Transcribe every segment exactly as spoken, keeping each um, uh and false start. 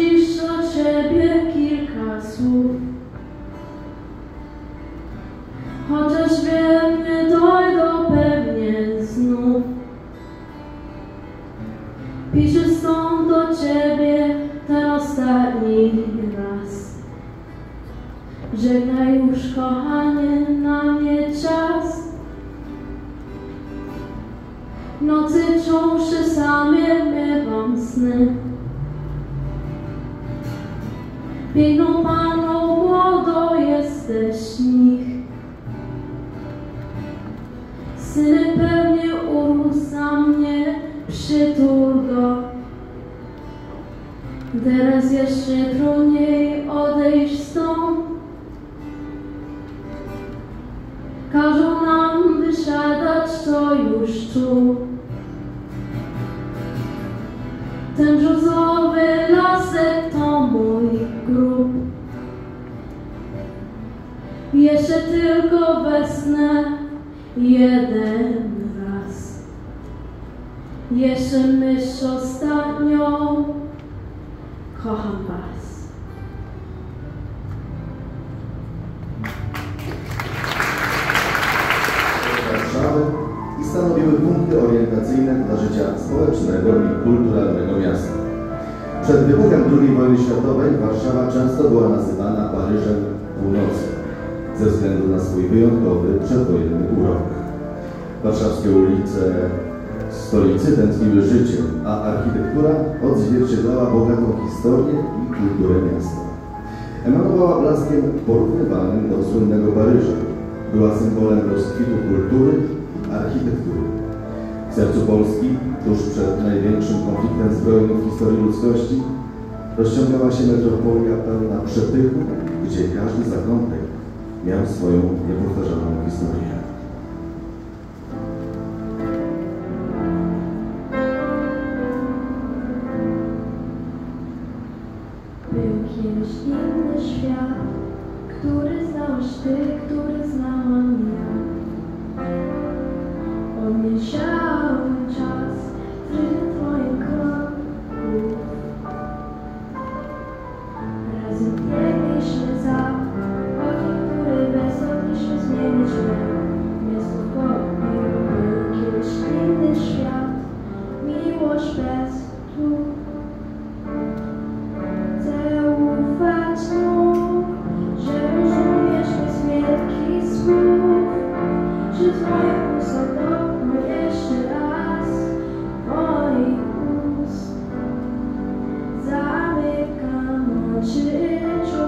dziś do ciebie kilka słów. Chociaż wiem, nie dojdą pewnie znów. Piszę stąd do ciebie ten ostatni raz. Żegnaj już, kochanie, na mnie czas. W nocy ciąży samie miewam sny. Piękną panną młodą jesteś nich. Syny pewnie urósł za mnie, przytul go. Teraz jeszcze trudniej odejść stąd. Każą nam wysiadać, to już tu. Ten brzozowy lasek to mój grób. Jeszcze tylko wesnę jeden raz. Jeszcze myśl ostatnią. Kocham was. Warszawy i stanowiły punkty orientacyjne dla życia społecznego i kulturalnego miasta. Przed wybuchem drugiej wojny światowej Warszawa często była nazywana Paryżem Północy ze względu na swój wyjątkowy przedwojenny urok. Warszawskie ulice stolicy tętniły życiem, a architektura odzwierciedlała bogatą historię i kulturę miasta. Emanowała blaskiem porównywalnym do słynnego Paryża. Była symbolem rozkwitu kultury i architektury. W sercu Polski, tuż przed największym konfliktem zbrojnym w historii ludzkości, rozciągała się metropolia pełna przepychu, gdzie każdy zakątek miał swoją niepowtarzalną historię. Był kiedyś inny świat, który znałeś ty, który znałam ja. Odniesiałem czas w rytm twoich kroków. Razem biegliśmy za okiem, który bez mogliśmy zmienić me. Miasto popił. Był kiedyś inny świat, miłość bez tłum. Chcę ufać mu, że rozumiesz bez wielkich słów, że z moją osobą jeszcze raz moich ust. Zamykam oczy, czuję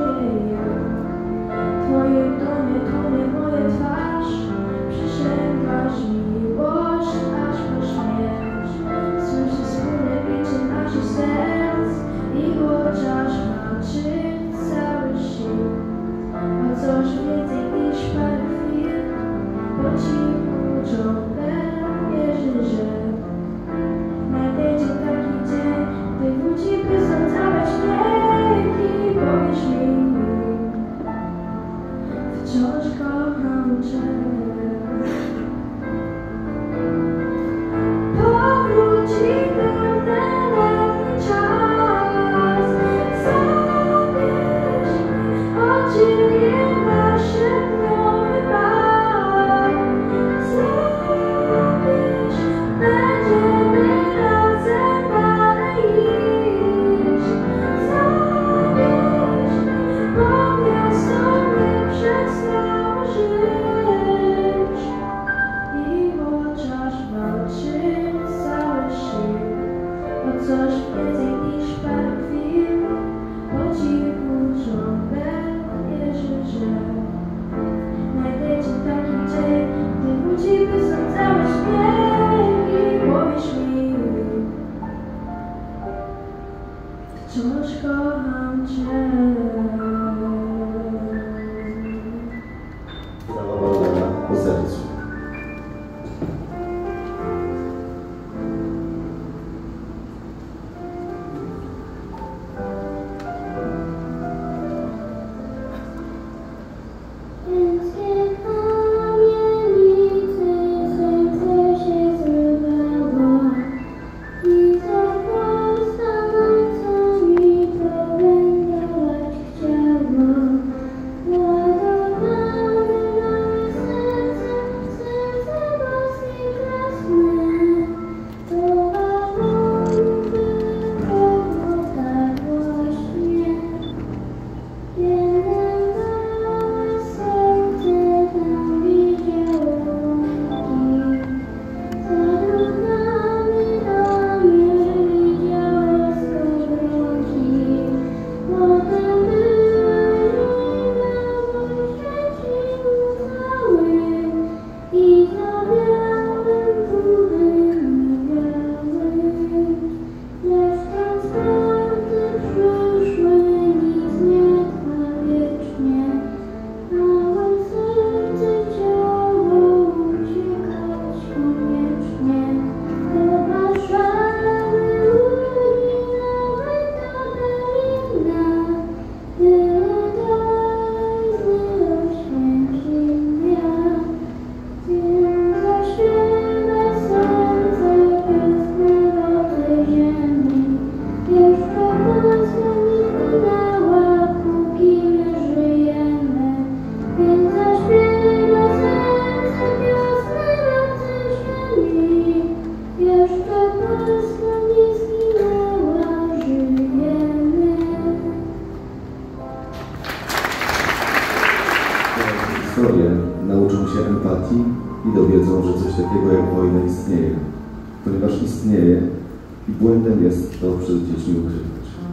historię, nauczą się empatii i dowiedzą, że coś takiego jak wojna istnieje, ponieważ istnieje i błędem jest to przed dziećmi ukrywać.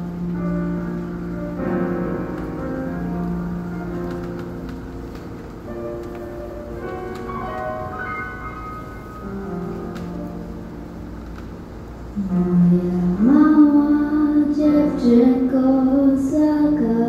Moja mała dziewczynko Zaka,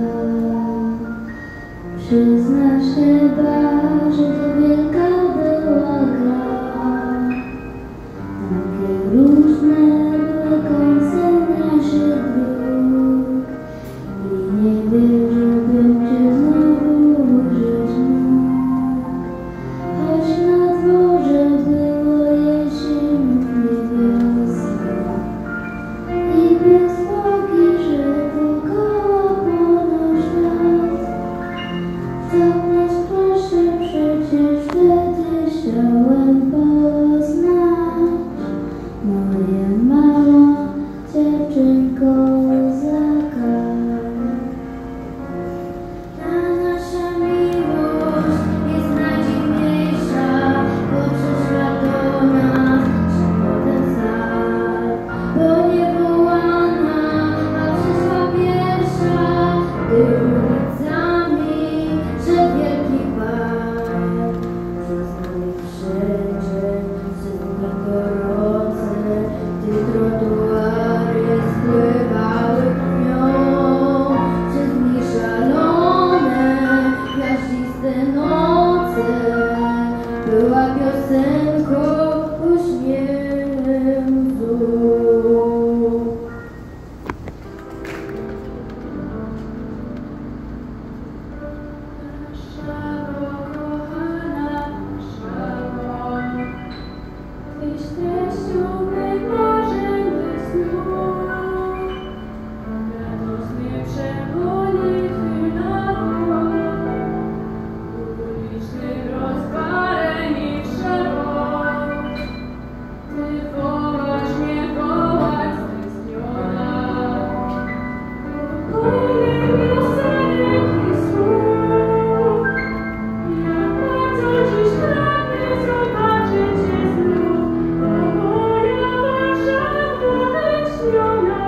przyznasz chyba, że to wielka była gra. Takie różne były końce naszych dróg i nie wierzę, bym cię znowu użyć mógł. Choć na dworze było jesiennie wiosna i bez bogi, że dookoła płonął świat. Tak nas proszę, przecież wtedy chciałem poznać moje mała dziewczynko Zaka. Ta nasza miłość jest najdziwniejsza, bo przyszła do nas potem sal, bo nie wołana, a przyszła pierwsza, gdy ulicami szedł wielki bal. Zostały wszędzie sypki gorące, gdy trotuary spływały krwią. Przez dni szalone, gwiaździste noce, była piosenką uśmiechu. Nasza kochana, nasza, tyś treścią mych marzeń i snów. Radosny przebój Twych nawrót, ulicznych rozpaleń i przewód. Ty wołasz mnie, wołać stęskniona, spokojnych piosenek i słów. Jak bardzo dziś pragnę zobaczyć Cię znów, to moja Warszawa wyśniona.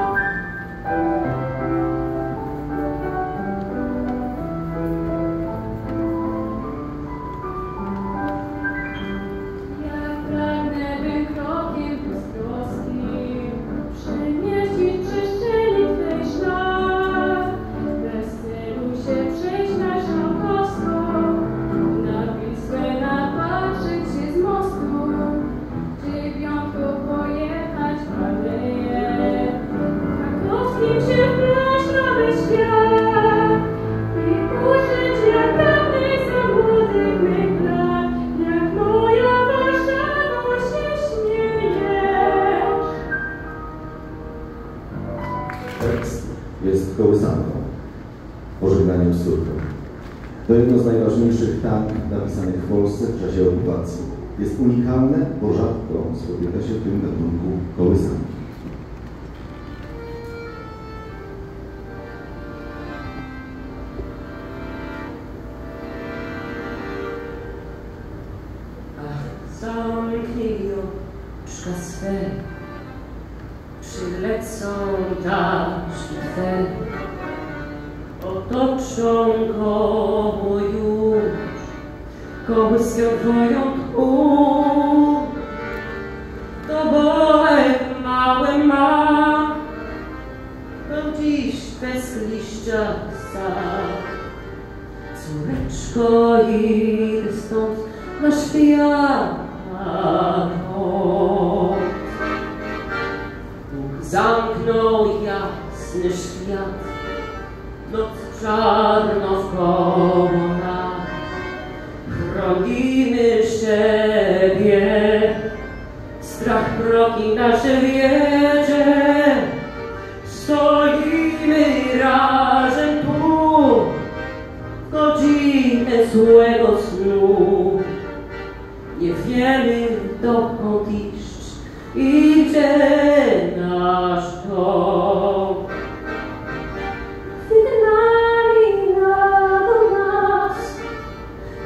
Jak pragnę, by krokiem beztroskim przemieścić przestrzeni Twej ślad, bez celu się przejść naszą kostką, na Wisłę napatrzeć się z mostu, dziewiątką pojechać w aleję, krakowskim się wplaść nowy świat i użyć jak dawniej za młodych mych lat, jak moja Warszawo się śmiejesz. Tekst jest kołysanką, pożegnaniem z córką. To jedno z najważniejszych tank napisanych w Polsce w czasie okupacji. Jest unikalne, bo rzadko spotyka się w tym gatunku kołysanki. Ach, zamknij oczka swe, przylecą daszki Twe, otoczą go już, kołyską Twoją tchu. To bołek mały ma, był dziś bez liścia sam. Córeczko, idę stąd na świat. Bóg zamknął jasny świat, noc czarno wkoło nas. Chronimy siebie, strach mroki nasze wiedzie. Stoimy razem tu, w godzinę złego snu. Nie wiemy, dokąd iść i gdzie nasz dom. Wygnali na do nas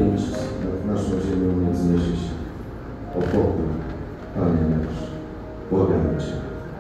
miłość nad naszą ziemią nie wzniesie się. O pokój, Panie nasz, błagamy Cię.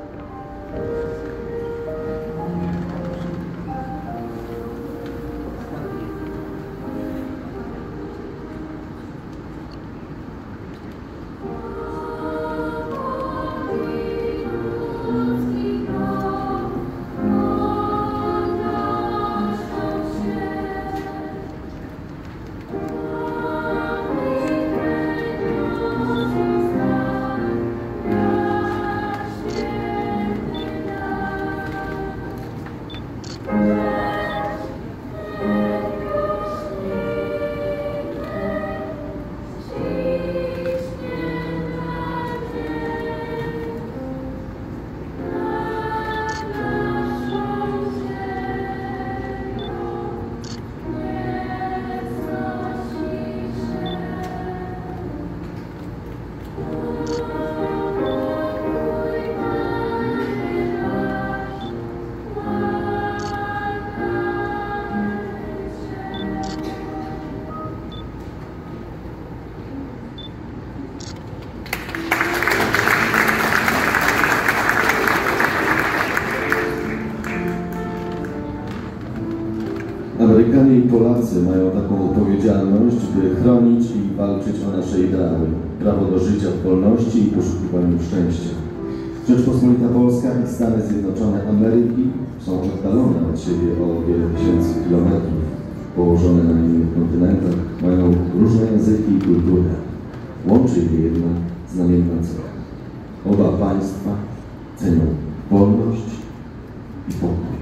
Amerykanie i Polacy mają taką odpowiedzialność, by chronić i walczyć o nasze ideały, prawo do życia w wolności i poszukiwaniu szczęścia. Rzeczpospolita Polska i Stany Zjednoczone Ameryki są oddalone od siebie o wiele tysięcy kilometrów, położone na innych kontynentach, mają różne języki i kulturę. Łączy je jednak znamienna cecha. Oba państwa cenią wolność i pokój.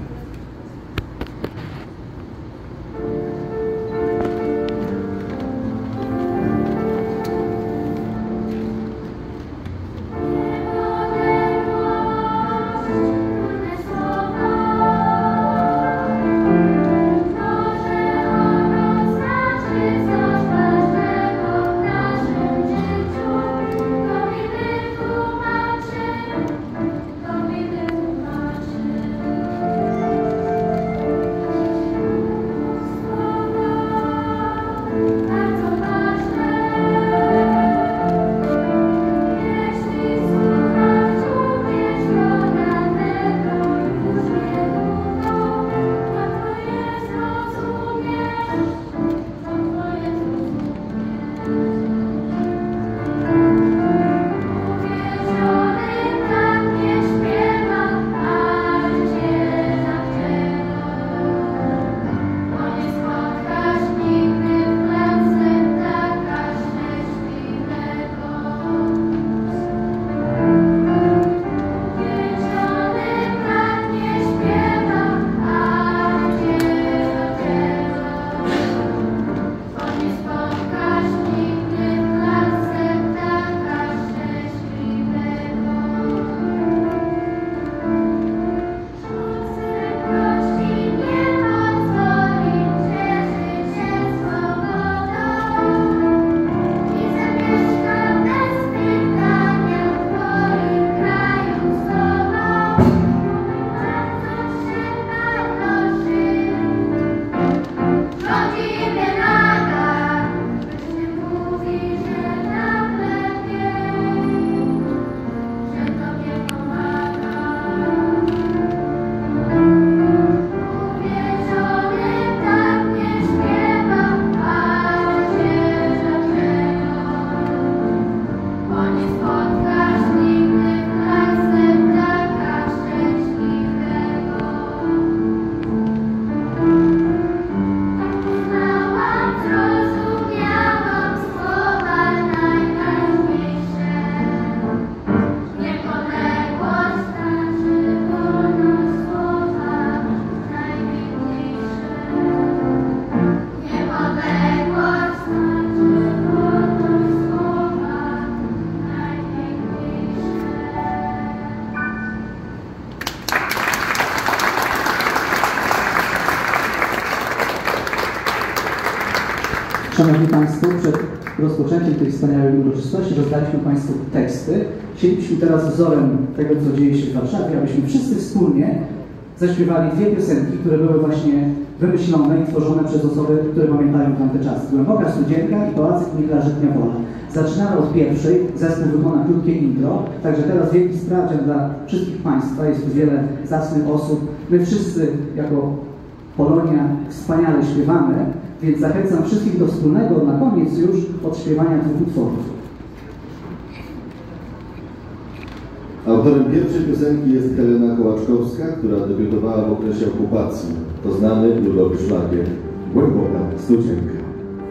Szanowni Państwo, przed rozpoczęciem tej wspaniałej uroczystości rozdaliśmy Państwu teksty. Chcielibyśmy teraz wzorem tego, co dzieje się w Warszawie, abyśmy wszyscy wspólnie zaśpiewali dwie piosenki, które były właśnie wymyślone i stworzone przez osoby, które pamiętają tamte czasy. Głęboka studzienka i pałacyk Mikołażytnia Wola. Zaczynamy od pierwszej, zespół wykona krótkie intro, także teraz wielki sprawdzian dla wszystkich Państwa, jest tu wiele zacnych osób. My wszyscy jako Polonia wspaniale śpiewamy, więc zachęcam wszystkich do wspólnego na koniec już odśpiewania dwóch utworów. Autorem pierwszej piosenki jest Helena Kołaczkowska, która debiutowała w okresie okupacji. To znany ludowy szlagier Głęboka studzienka.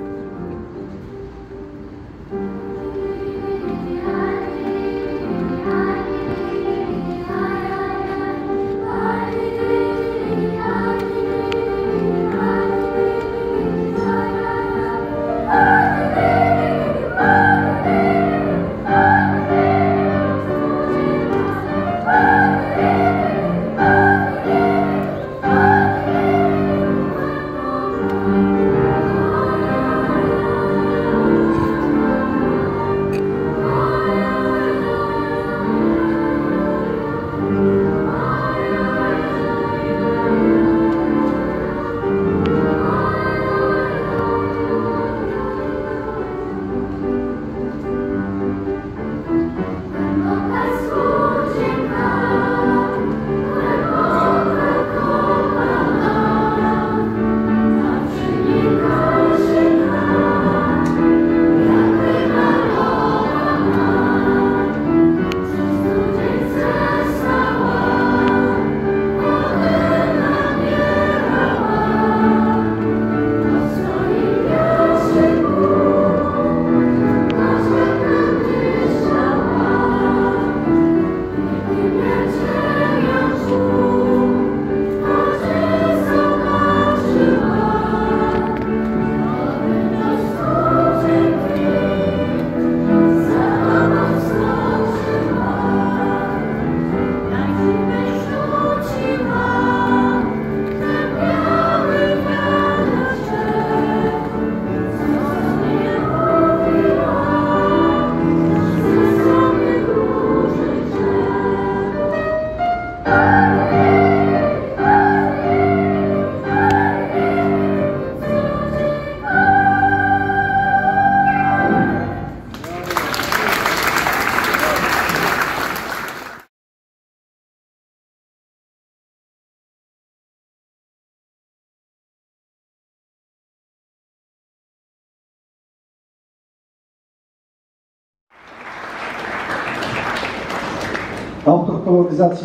Autor koloryzacji,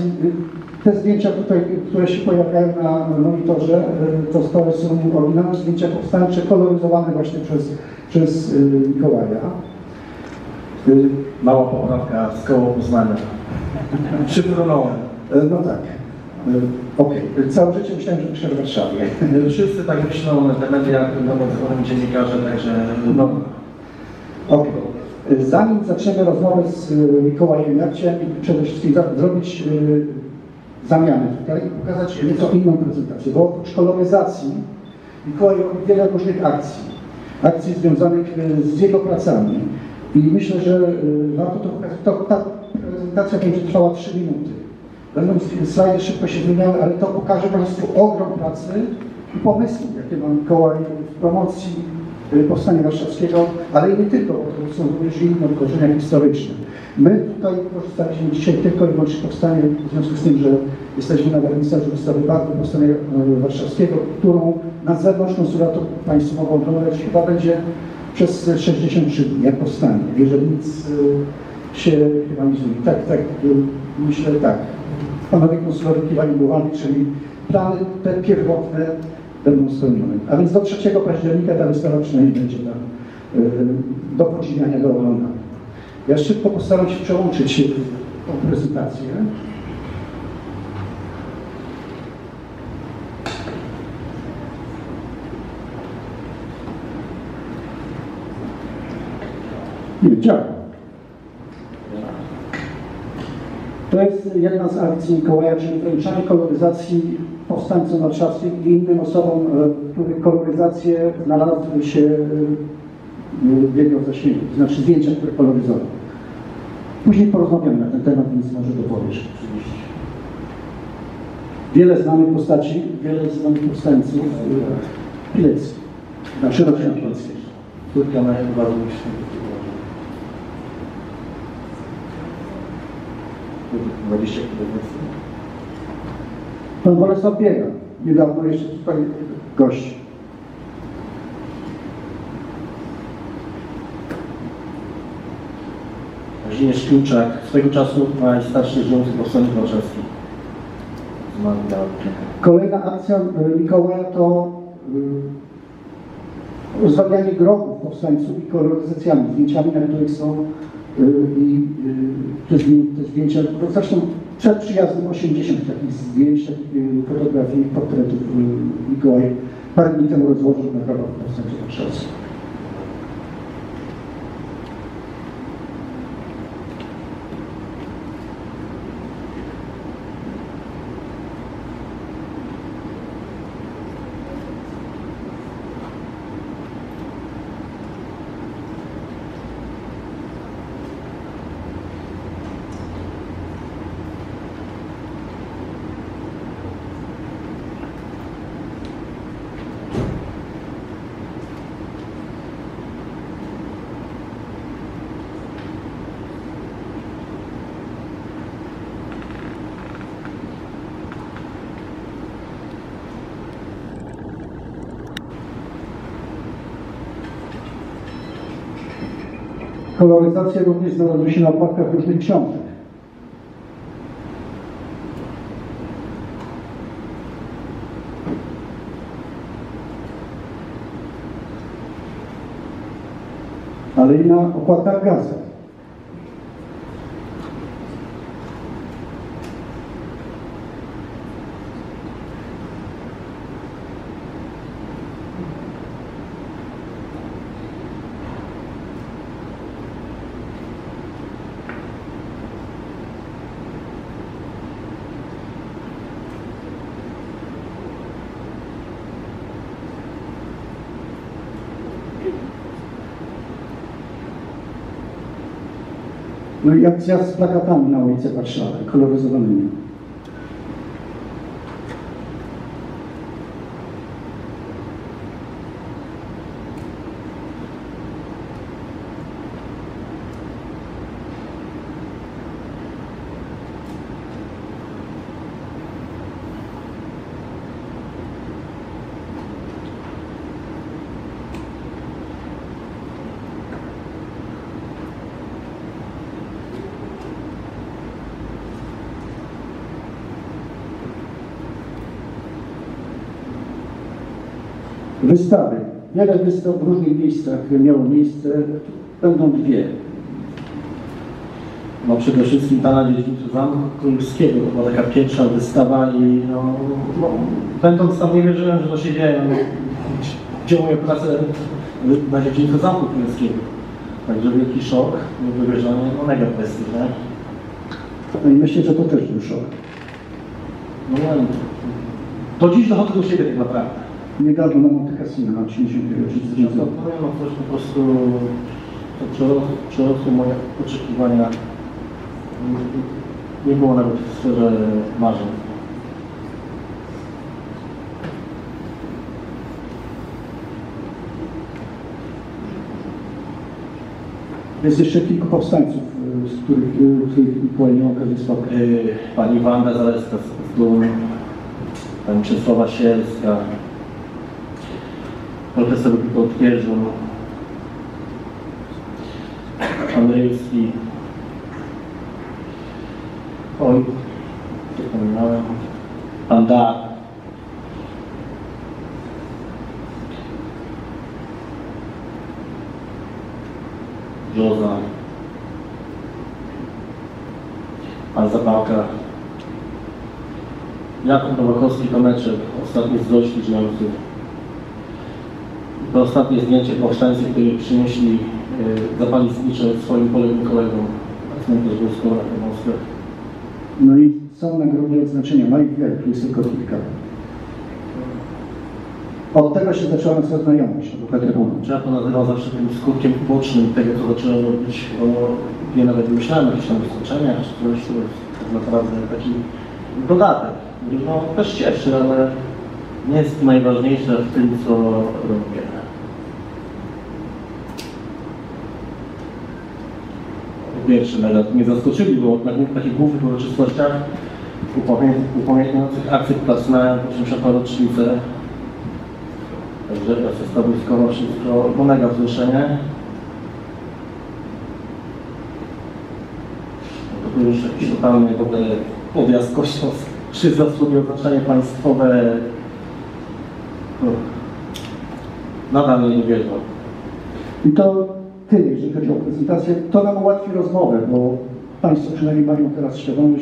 te zdjęcia tutaj, które się pojawiają na monitorze, to, to są oryginalne zdjęcia powstańcze, koloryzowane właśnie przez, przez Mikołaja. Mała poprawka z koło Poznania. Przypłynąłem. No tak. Okej. Okay. Całe życie myślałem, że piszę w Warszawie. Wszyscy tak myślą, te media, no bo dziennikarze, także... No. Okej. Okay. Zanim zaczniemy rozmowę z Mikołajem, ja chciałem przede wszystkim zrobić zamianę tutaj i pokazać nieco inną prezentację, bo oprócz koloryzacji Mikołaj robi wiele różnych akcji, akcji związanych z jego pracami i myślę, że warto to pokazać. To, ta prezentacja będzie trwała trzy minuty. Będą slajdy szybko się zmieniały, ale to pokaże Państwu ogrom pracy i pomysłów, jakie ma Mikołaj w promocji Powstania Warszawskiego, ale i nie tylko, bo to są również inne wydarzenia historyczne. My tutaj korzystaliśmy dzisiaj tylko i wyłącznie powstanie, w związku z tym, że jesteśmy na wernisażu wystawy barwy Powstania Warszawskiego, którą na zewnątrz konsulatu Państwo mogą oglądać, chyba będzie przez sześćdziesiąt trzy dni, jak powstanie, jeżeli nic się chyba nie zmieni. Tak, tak, myślę tak. Panowie konsulowie kiwają głowami, czyli plany te pierwotne będą spełnione. A więc do trzeciego października ta wystawa przynajmniej będzie tam yy, do podziwiania, do oglądania. Ja szybko postaram się przełączyć tą prezentację. Nie, działa. To jest jedna z akcji Mikołaja, czyli wręczanie koloryzacji powstańcom warszawskim i innym osobom, których koloryzacje znalazły się w jego zasięgu, to znaczy zdjęcia, które koloryzował. Później porozmawiamy na ten temat, więc może dopowiesz. wiele znanych postaci, wiele znanych powstańców Pilecki, znaczy rodziny Pileckiej. Krótka na bardzo myślę. dwadzieścia kilometrów. Pan Bolesław Biega, niedawno jeszcze tutaj gość. Kazimierz Piłczak, swego czasu najstarszy żyjący powstańczyk warszawski. Zmarł na Kolejna akcja y, Mikołaja to y, uzwadnianie grobów powstańców i koloryzacjami, zdjęciami, na których są y, i y, te, zdję, te zdjęcia, no zresztą przed przyjazdem osiemdziesiąt takich zdjęć, takich y, fotografii, portretów y, Mikołaj parę dni temu rozłożył na grobach powstańców warszawskich. Koloryzacje również znalazły się na okładkach różnych książek. Ale i na okładkach gazet. No i akcja z plakatami na ulicy Warszawy, koloryzowanymi. Wystawy. Wiele wystaw w różnych miejscach miało miejsce. Będą dwie. No przede wszystkim ta na dziedzińcu Zamku Królewskiego. To była taka pierwsza wystawa i no, no, będąc tam nie wierzyłem, że to się dzieje. No, gdzie moje pracę na dziedzińcu Zamku Królewskiego. Także wielki szok, niewyobrażenie, no mega prestiż, nie? No i myślę, że to też był szok. No nie wiem. Do dziś dochodzę do siebie tak naprawdę. Niedawno na Monte Cassino, na trzydziestej rocznicy. No, no coś po prostu to przerosło, przerosło moje oczekiwania. Nie było nawet w sferze marzeń. Jest jeszcze kilku powstańców, z których, których Mikołaj miał okazję spotkać. Pani Wanda Zaleska z Dum, pani Czesława Sielska, profesor Witold Kierzun, Andrzejewski, oj, przypominałem, pan Dar, Żoza, pan Zapałka, Jakub Nowakowski, Tomeczek, ostatni z gości żyjących. To ostatnie zdjęcie powstańcy, którzy przynieśli e, zapalnicze swoim poległym kolegom na cmentarz Włoskowa na Pomorskach. No i są nagrody odznaczenia, no i wiele, jest tylko kilka. Od tego się zaczęła nasza znajomość, Ja to nazywam zawsze tym skutkiem ubocznym tego, co zacząłem robić, bo nie nawet nie myślałem o jakichś tam wystarczeniach, czy coś, to jest tak naprawdę taki dodatek no, też cieszy, ale nie jest najważniejsze w tym, co robię. Pierwszy medal mnie zaskoczyli, bo na takich głównych uroczystościach upamiętniających akcję placnąłem po osiemdziesiątą rocznicę. Także przedstawiskowo wszystko to mega wzruszenie. To był już jakiś totalny w ogóle odjazd kosmos. Trzy zasługi, oznaczenie państwowe. Nadal nie wierzę. I to tyle, jeżeli chodzi o prezentację. To nam ułatwi rozmowę, bo Państwo przynajmniej mają teraz świadomość.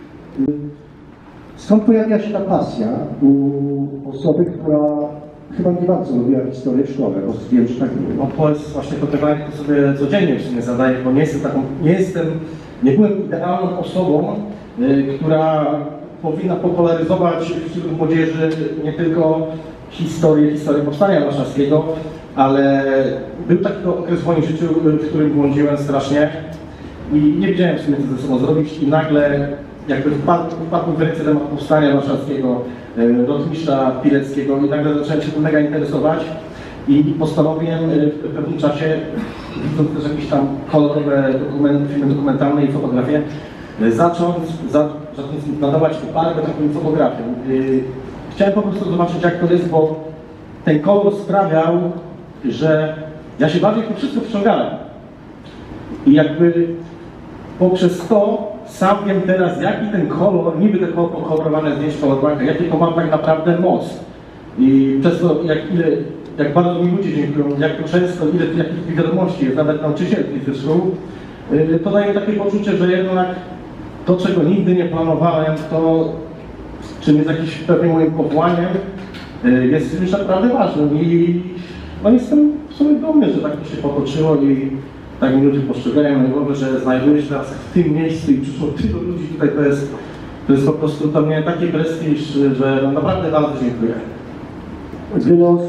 Skąd pojawia się ta pasja u osoby, która chyba nie bardzo lubiła historię w szkole, bo wiem, że tak było. No to jest właśnie to pytanie, które sobie codziennie w sumie zadaję, bo nie jestem taką, nie jestem, nie byłem idealną osobą, y, która powinna popularyzować wśród młodzieży nie tylko historię, historię powstania warszawskiego, ale był taki okres w moim życiu, w którym błądziłem strasznie i nie wiedziałem w sumie, co ze sobą zrobić i nagle jakby wpadł, wpadł w ręce temat powstania warszawskiego, rotmistrza Pileckiego i nagle zacząłem się tym mega interesować i postanowiłem w pewnym czasie, widząc też jakieś tam kolorowe dokumenty, filmy dokumentalne i fotografie, zacząć, za, zacząć nadawać barwę takim fotografiom. Chciałem po prostu zobaczyć, jak to jest, bo ten kolor sprawiał, że ja się bardziej w to wszystko wciągałem. I jakby poprzez to sam wiem teraz, jaki ten kolor, niby te kolorowane zdjęcia kolorowanka, jakie to mam tak naprawdę moc. I przez to, jak, ile, jak bardzo mi ludzie dziękują, jak to często, ile jakich wiadomości jest, nawet nauczycielki ze szkół, to daje takie poczucie, że jednak to, czego nigdy nie planowałem, to czym jest jakimś pewnym moim powołaniem, jest już naprawdę ważnym. I no, jestem w sumie dumny, że tak to się potoczyło i tak mi ludzie postrzegają na głowę, że znajduję się teraz w tym miejscu i przyszło tylu ludzi tutaj, to jest, to jest po prostu dla mnie taki prestiż, że no, naprawdę bardzo dziękuję. Wiele osób,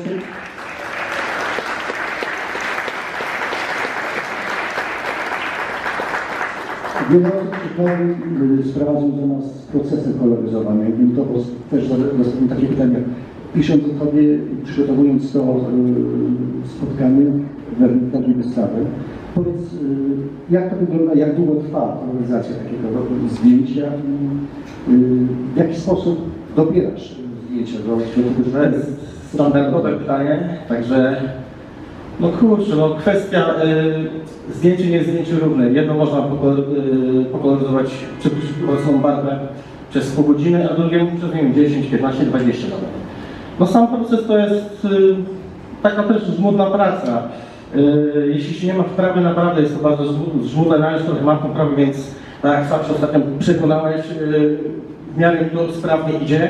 wiele osób pytań sprawą związana z procesem koloryzowania. I to też zadałem takie pytania. Pisząc o Tobie i przygotowując to spotkanie w takiej wystawy, powiedz, jak to wygląda, jak długo trwa realizacja takiego zdjęcia i w jaki sposób dobierasz zdjęcia do tego, To jest standardowe pytanie, także no kurczę, no kwestia, y, zdjęcie nie jest zdjęcie równe. Jedno można pokolor, y, pokoloryzować, przypuścić obecną barwę przez pół godziny, a drugie przez nie wiem, dziesięć, piętnaście, dwadzieścia lat. No sam proces to jest y, taka też żmudna praca. Y, jeśli się nie ma wprawy, naprawdę jest to bardzo żmudne, ja już trochę mam wprawy, więc tak jak sam się ostatnio przekonałeś, y, w miarę mi to sprawnie idzie.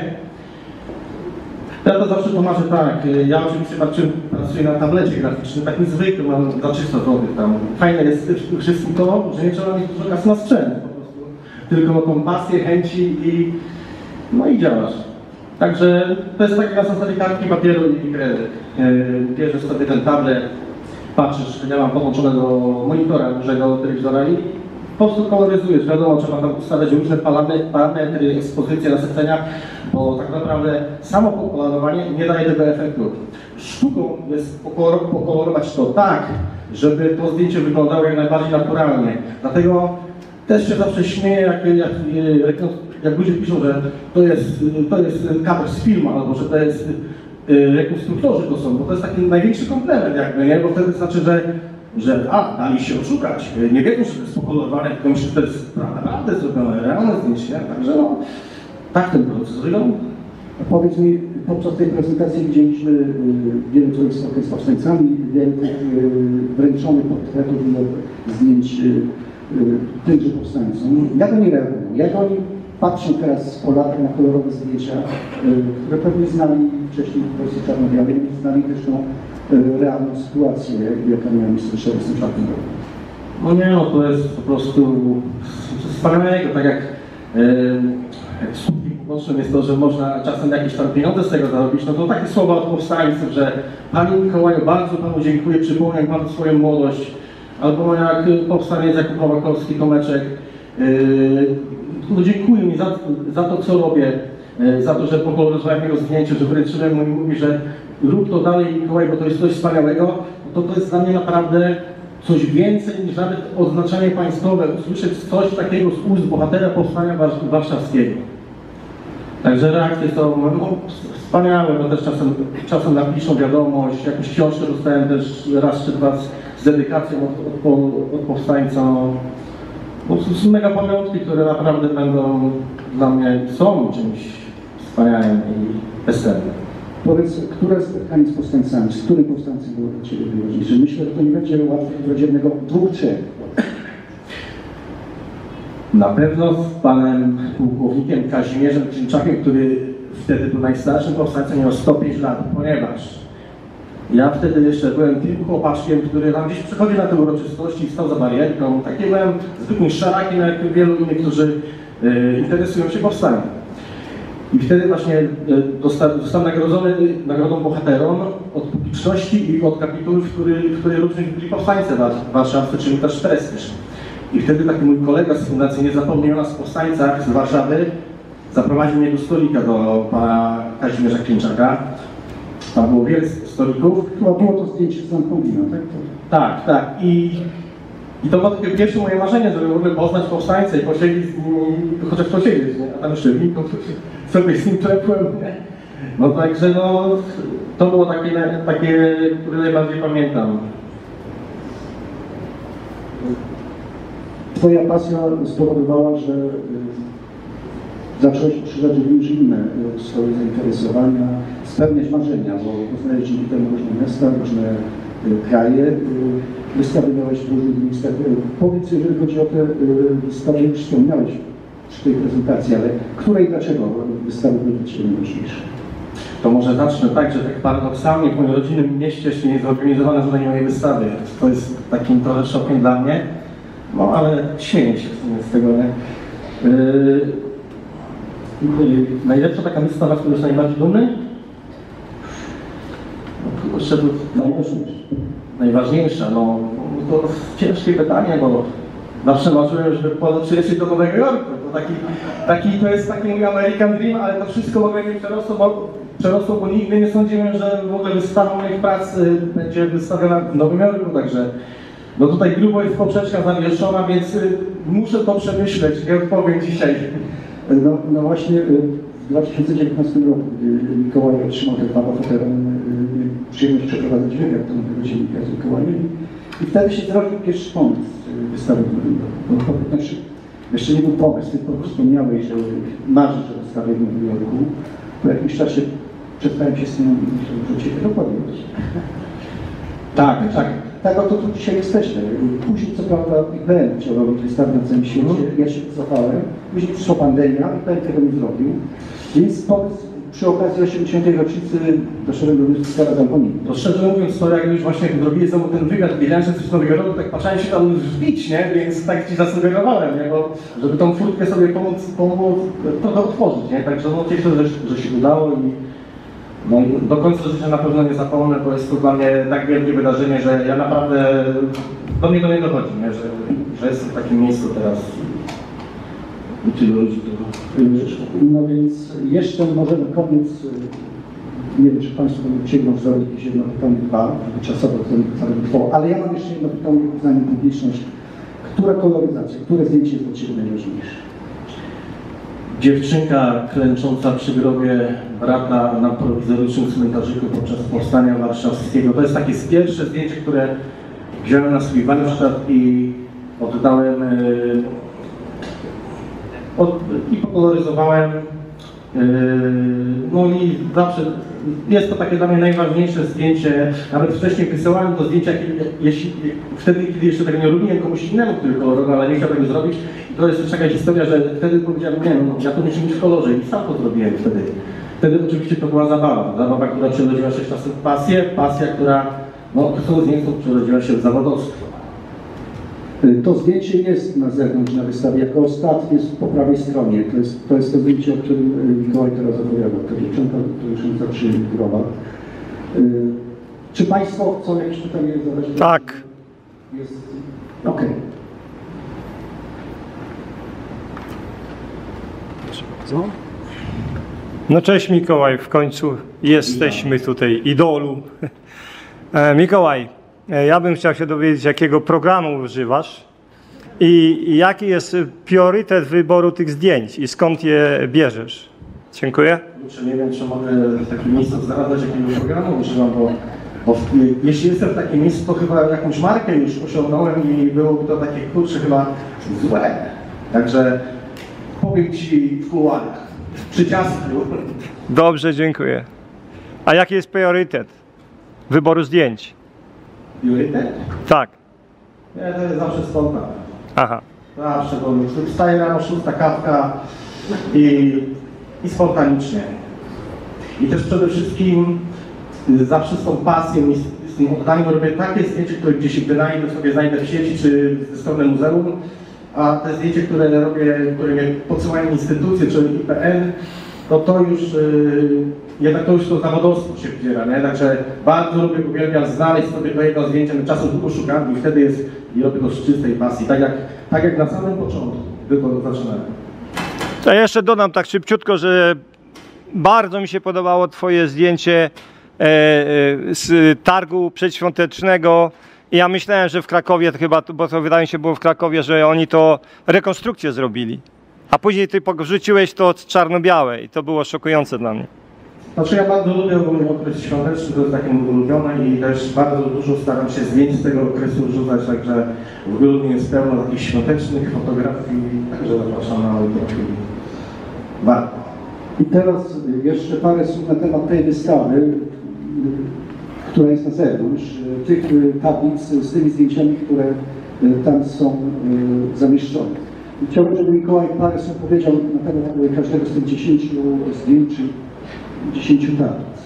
Ja to zawsze tłumaczę tak, ja oczywiście pracuję na tablecie graficznym, takim zwykłym, mam za trzysta złotych tam. Fajne jest wszystkim to, że nie trzeba mieć dużo kasy na sprzęt po prostu. Tylko no, tą pasję, chęci i no i działasz. Także to jest takie na zasadzie kartki papieru i kredyt. Bierzesz sobie ten tablet, patrzysz, ja mam podłączone do monitora dużego telewizora i po prostu koloryzujesz. Wiadomo, trzeba tam ustawiać różne parametry, ekspozycje, nasycenia, bo tak naprawdę samo pokolorowanie nie daje tego efektu. Sztuką jest pokolorować to tak, żeby to zdjęcie wyglądało jak najbardziej naturalnie. Dlatego też się zawsze śmieję, jak, jak, jak, jak ludzie piszą, że to jest, to jest kadr z filmu, albo że to jest rekonstruktorzy to są, bo to jest taki największy komplement jakby, nie? Bo wtedy znaczy, że że a, dali się oszukać, nie wiedzą, że to jest pokolorowane, tylko myślę, że to jest naprawdę zrobione, realne zdjęcie, także no, tak ten proces wygląda. Powiedz mi, podczas tej prezentacji widzieliśmy y, wiele Twoich spotkań z powstańcami, wiele tych y, wręczonych portretów i zdjęć y, y, tychże powstańcom. Jak oni reagują? Jak oni patrzą teraz z Polaka na kolorowe zdjęcia, y, które pewnie znali wcześniej w wersji czarno-białej, znali też tą y, realną sytuację, jaka miała miejsce w tysiąc dziewięćset czterdziestym czwartym roku. No nie, no to jest po prostu wspaniałego, tak jak skutkiem ubocznym jest to, że można czasem jakieś tam pieniądze z tego zarobić, no to takie słowa od powstańców, że Panie Mikołaju, bardzo Panu dziękuję, przypomnę Panu swoją młodość, albo jak powstaniec Jakub Nowakowski, Tomeczek, yy, no dziękuję mi za, za to, co robię. e, za to, że pokoloryzowałem jego zdjęcie, że wręczyłem mu i mówi, że rób to dalej, Mikołaj, bo to jest coś wspaniałego, to to jest dla mnie naprawdę coś więcej niż nawet oznaczenie państwowe, usłyszeć coś takiego z ust bohatera powstania warszawskiego. Także reakcje są no, wspaniałe, bo też czasem, czasem napiszą wiadomość, jakąś książkę dostałem też raz czy dwa z, z dedykacją od, od, od powstańca. No, to są mega pamiątki, które naprawdę będą dla mnie, są czymś wspaniałym i bezcennym. Powiedz, które spotkanie z powstańcami, z którym powstańcem było dla Ciebie najważniejsze? Myślę, że to nie będzie łatwe wybrać jednego, dwóch, trzech. Na pewno z panem pułkownikiem Kazimierzem Klinczakiem, który wtedy był najstarszym powstańcem, miał sto pięć lat, ponieważ ja wtedy jeszcze byłem tym chłopaczkiem, który tam gdzieś przychodził na te uroczystości i stał za barierką. Taki byłem zwykłym szarakiem, jak wielu innych, którzy y, interesują się powstaniem. I wtedy właśnie y, zostałem nagrodzony nagrodą bohaterom od publiczności i od kapituły, w której, w której również byli powstańcy warszawscy, czyli też prestiż. I wtedy taki mój kolega z fundacji Nie zapomnij o nas w powstańcach z Warszawy zaprowadził mnie do stolika do pana Kazimierza Klińczaka. Tam było wiele stolików. Chyba było to zdjęcie z Zampowina, tak? Tak, tak. I, i to było takie pierwsze moje marzenie, żeby w ogóle poznać powstańcę i posiedzieć z nim, chociaż posiedzieć, nie? A tam jeszcze winko sobie z nim klepłem. No także no, to było takie, takie, które najbardziej pamiętam. Twoja pasja spowodowała, że y, zacząłeś poszerzać również inne y, swoje zainteresowania, spełniać marzenia, bo poznałeś dzięki temu różne miasta, różne y, kraje. Y, wystawy miałeś w różnych miejscach. Y, powiedz, jeżeli chodzi o te y, wystawy, już wspomniałeś przy tej prezentacji, ale której i dlaczego wystawy były dla Ciebie najważniejsze? To może zacznę tak, że tak paradoksalnie w moim rodzinnym mieście jeszcze nie jest zorganizowane żadnej mojej wystawy. To jest takim trochę szokiem dla mnie. No ale śmieję się z tego. Nie? Yy, yy, najlepsza taka wystawa, z której jest najbardziej dumny? No, kurczę, to najważniejsza. Najważniejsza, no to ciężkie pytanie, bo zawsze marzyłem, żeby przyjechać do Nowego Jorku. To, taki, taki, to jest taki mój American Dream, ale to wszystko w ogóle nie przerosło, bo, przerosło, bo nigdy nie sądziłem, że w ogóle wystawa moich prac będzie wystawiona w Nowym Jorku, także no tutaj grubo jest poprzeczka zawieszona, więc y, muszę to przemyśleć, nie odpowiem dzisiaj. No, no właśnie w dwa tysiące dziewiętnastym roku, gdy Mikołaj otrzymał te dwa bohatery, przyjemność przeprowadzać wywiad do nowego dziennika z Mikołajem i wtedy się zrodził pierwszy pomysł wystawy w Nowym Jorku. Znaczy, jeszcze nie był pomysł, tylko wspomniałeś, że marzysz o wystawie w Nowym Jorku. Po jakimś czasie przestałem się z tym myśleć, że Ciebie dopadłeś. Tak, tak. Tak, oto tu dzisiaj jesteśmy. Później, co prawda, I P N chciał robić wystawy na całym świecie, ja się wycofałem. Później przyszła pandemia, I P N tego nie zrobił. Więc pomysł przy okazji osiemdziesiątej rocznicy doszedłem do wniosku Zampowina. To szczerze mówiąc, to jak już właśnie zrobiłem znowu ten wywiad bilanczny z Nowego Roku, tak patrzałem się tam wbić, nie? Więc tak Ci zasugerowałem, nie? Bo żeby tą furtkę sobie pomóc, pomóc trochę otworzyć, nie? Także no cieszę, że, że się udało i no, do końca życia na pewno nie zapomnę, bo jest to dla mnie tak wielkie wydarzenie, że ja naprawdę, do mnie to nie dochodzi, nie? Że, że jestem w takim miejscu teraz i tylu ludzi tu przyszło. No więc jeszcze może na koniec, nie wiem, czy Państwo będą sięgnąć zrobić jakieś jedno pytanie, dwa, żeby czasowo to trwało, ale ja mam jeszcze jedno pytanie, zanim publiczność. Która koloryzacja, które zdjęcie jest dla Ciebie najważniejsze? Dziewczynka klęcząca przy grobie brata na prowizorycznym cmentarzyku podczas powstania warszawskiego. To jest takie pierwsze zdjęcie, które wziąłem na swój warsztat i oddałem yy, od, i pokoloryzowałem. Yy, no i zawsze jest to takie dla mnie najważniejsze zdjęcie. Nawet wcześniej wysyłałem to zdjęcie, jeśli, wtedy, kiedy jeszcze tego nie robiłem komuś innemu, który kolorował, ale nie chciał tego zrobić. I to jest też taka historia, że wtedy powiedziałem, nie no, ja to muszę mieć w kolorze i sam to zrobiłem wtedy. Wtedy oczywiście to była zabawa. Zabawa, która przerodziła się czasem w pasję, pasja, która no, są zdjęcia, przerodziła się w zawodowstwo. To zdjęcie jest na zewnątrz na wystawie, jako ostatnie jest po prawej stronie. To jest to, jest to zdjęcie, o którym Mikołaj teraz opowiadał. To dziewczynka leżąca przy grobach. Czy Państwo chcą jakieś pytanie zadać? Tak. Jest... Okej. Okay. Co? No cześć Mikołaj, w końcu jesteśmy tutaj, idolu. E, Mikołaj, e, ja bym chciał się dowiedzieć, jakiego programu używasz i, i jaki jest priorytet wyboru tych zdjęć i skąd je bierzesz. Dziękuję. Czy nie wiem, czy mogę w takim miejscu znaleźć, jakiego programu używam, bo, bo jeśli jestem w takim miejscu, to chyba jakąś markę już osiągnąłem i byłoby to takie, kurczę, chyba złe. Także powiem Ci w kuluarach, przy ciastku. Dobrze, dziękuję. A jaki jest priorytet wyboru zdjęć? Priorytet? Tak. Nie, to jest zawsze spontane. Aha. Zawsze, bo wstaję rano, szósta kawka i, i spontanicznie. I też przede wszystkim zawsze z tą pasją i z, z tym oddaniem robię takie zdjęcie, które gdzieś się wynajdę, sobie znajdę w sieci czy ze strony muzeum, a te zdjęcie, które robię, które mnie podsyłają instytucje, czyli I P N, to to już, yy, jednak to już to zawodowstwo się wdziera, nie? Także bardzo lubię, uwielbiam znaleźć sobie do jednego zdjęcia, czasem długo szukam i wtedy jest, i robię to z czystej pasji, tak jak, tak jak na samym początku, gdy to zaczynałem. Ja jeszcze dodam tak szybciutko, że bardzo mi się podobało Twoje zdjęcie e, e, z targu przedświątecznego. I ja myślałem, że w Krakowie, to chyba, bo to wydaje mi się było w Krakowie, że oni to rekonstrukcję zrobili. A później Ty wrzuciłeś to czarno-białe i to było szokujące dla mnie. Znaczy ja bardzo lubię ogólnie okres świąteczny, to jest takie mój ulubione i też bardzo dużo staram się zdjęć z tego okresu rzucać, także w grudniu jest pełno takich świątecznych fotografii, także zapraszam na autografii. Warto. I teraz jeszcze parę słów na temat tej wystawy, która jest na zewnątrz, tych tablic z tymi zdjęciami, które tam są zamieszczone. Chciałbym, żeby Mikołaj parę słów powiedział na temat każdego z tych dziesięciu zdjęć, czy dziesięciu tablic.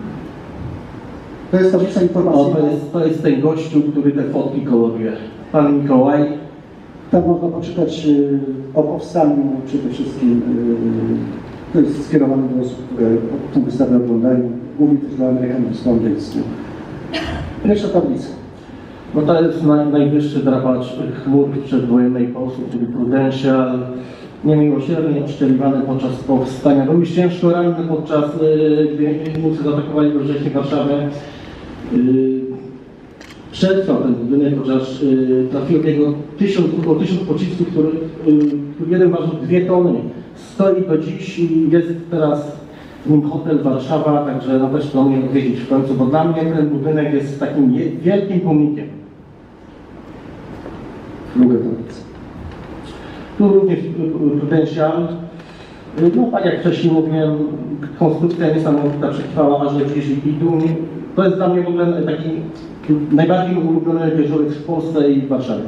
To jest tablica informacyjna. O, to, jest, to jest ten gościu, który te fotki koloruje. Pan Mikołaj. Tam można poczytać y, o powstaniu przede wszystkim. Y, to jest skierowane do osób, które tę wystawę oglądają, głównie też dla Amerykanów z angielskim. Pierwsza tablica. No to jest naj, najwyższy drapacz chmur przedwojennej Polski, czyli Prudential, niemiłosiernie uszczeliwany podczas powstania. Był już ciężko ranny podczas, gdy Niemcy zaatakowali wcześniej Warszawę. Yy, przetrwał ten budynek, chociaż yy, trafiło w niego tysiąc, około tysiąc pocisków, który, yy, który jeden ważył dwie tony. Stoi do dziś i jest teraz w nim hotel Warszawa, także no też planuje odwiedzić w końcu, bo dla mnie ten budynek jest takim wielkim pomnikiem. Druga tablica. Tu również Prudential. No tak jak wcześniej mówiłem, konstrukcja niesamowita przetrwała aż do dziś i tu to jest dla mnie w ogóle taki najbardziej ulubiony wieżowiec w Polsce i w Warszawie.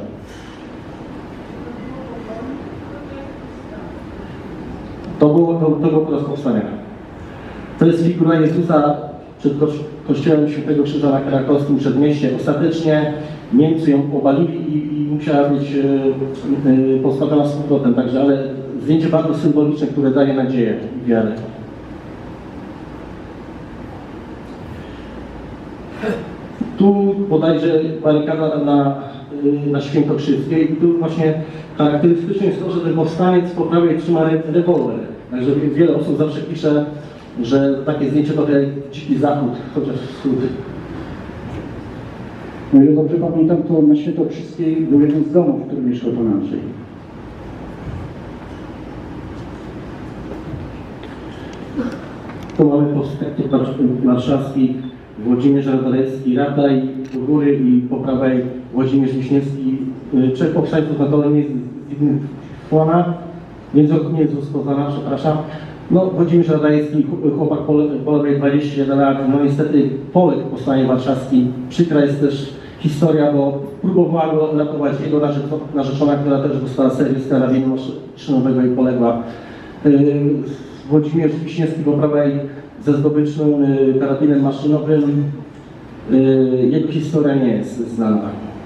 To było, to, to było podczas powstania. To jest figura Jezusa przed kościołem Świętego Krzyża na krakowskim przedmieście. Ostatecznie Niemcy ją obalili i, i musiała być e, e, postawiona z powrotem, także, ale zdjęcie bardzo symboliczne, które daje nadzieję i wiarę. Tu bodajże barykada na, na Świętokrzyskiej i tu właśnie charakterystyczne jest to, że ten powstaniec po prawej trzyma rewolwer. Także wiele osób zawsze pisze, że takie zdjęcie to dziki zachód, chociaż wschód. No ile dobrze pamiętam, to na Świętokrzyskiej był jeden z domów, w którym mieszkał pan Andrzej. Tu mamy prospekty warszawski, Włodzimierz Radorecki, Radaj u góry i po prawej Włodzimierz Wiśniewski. Trzech powstańców na dole nie Fłana, nie jest rozpoznana, przepraszam. No, Włodzimierz Radajewski, chłopak po lewej dwadzieścia jeden lat, no niestety Polek w powstaniu warszawskim. Przykra jest też historia, bo próbowała go ratować jego narzeczona, która też dostała serwis karabinu maszynowego i poległa. Włodzimierz Wiśniewski po prawej ze zdobycznym karabinem maszynowym. Jego historia nie jest znana.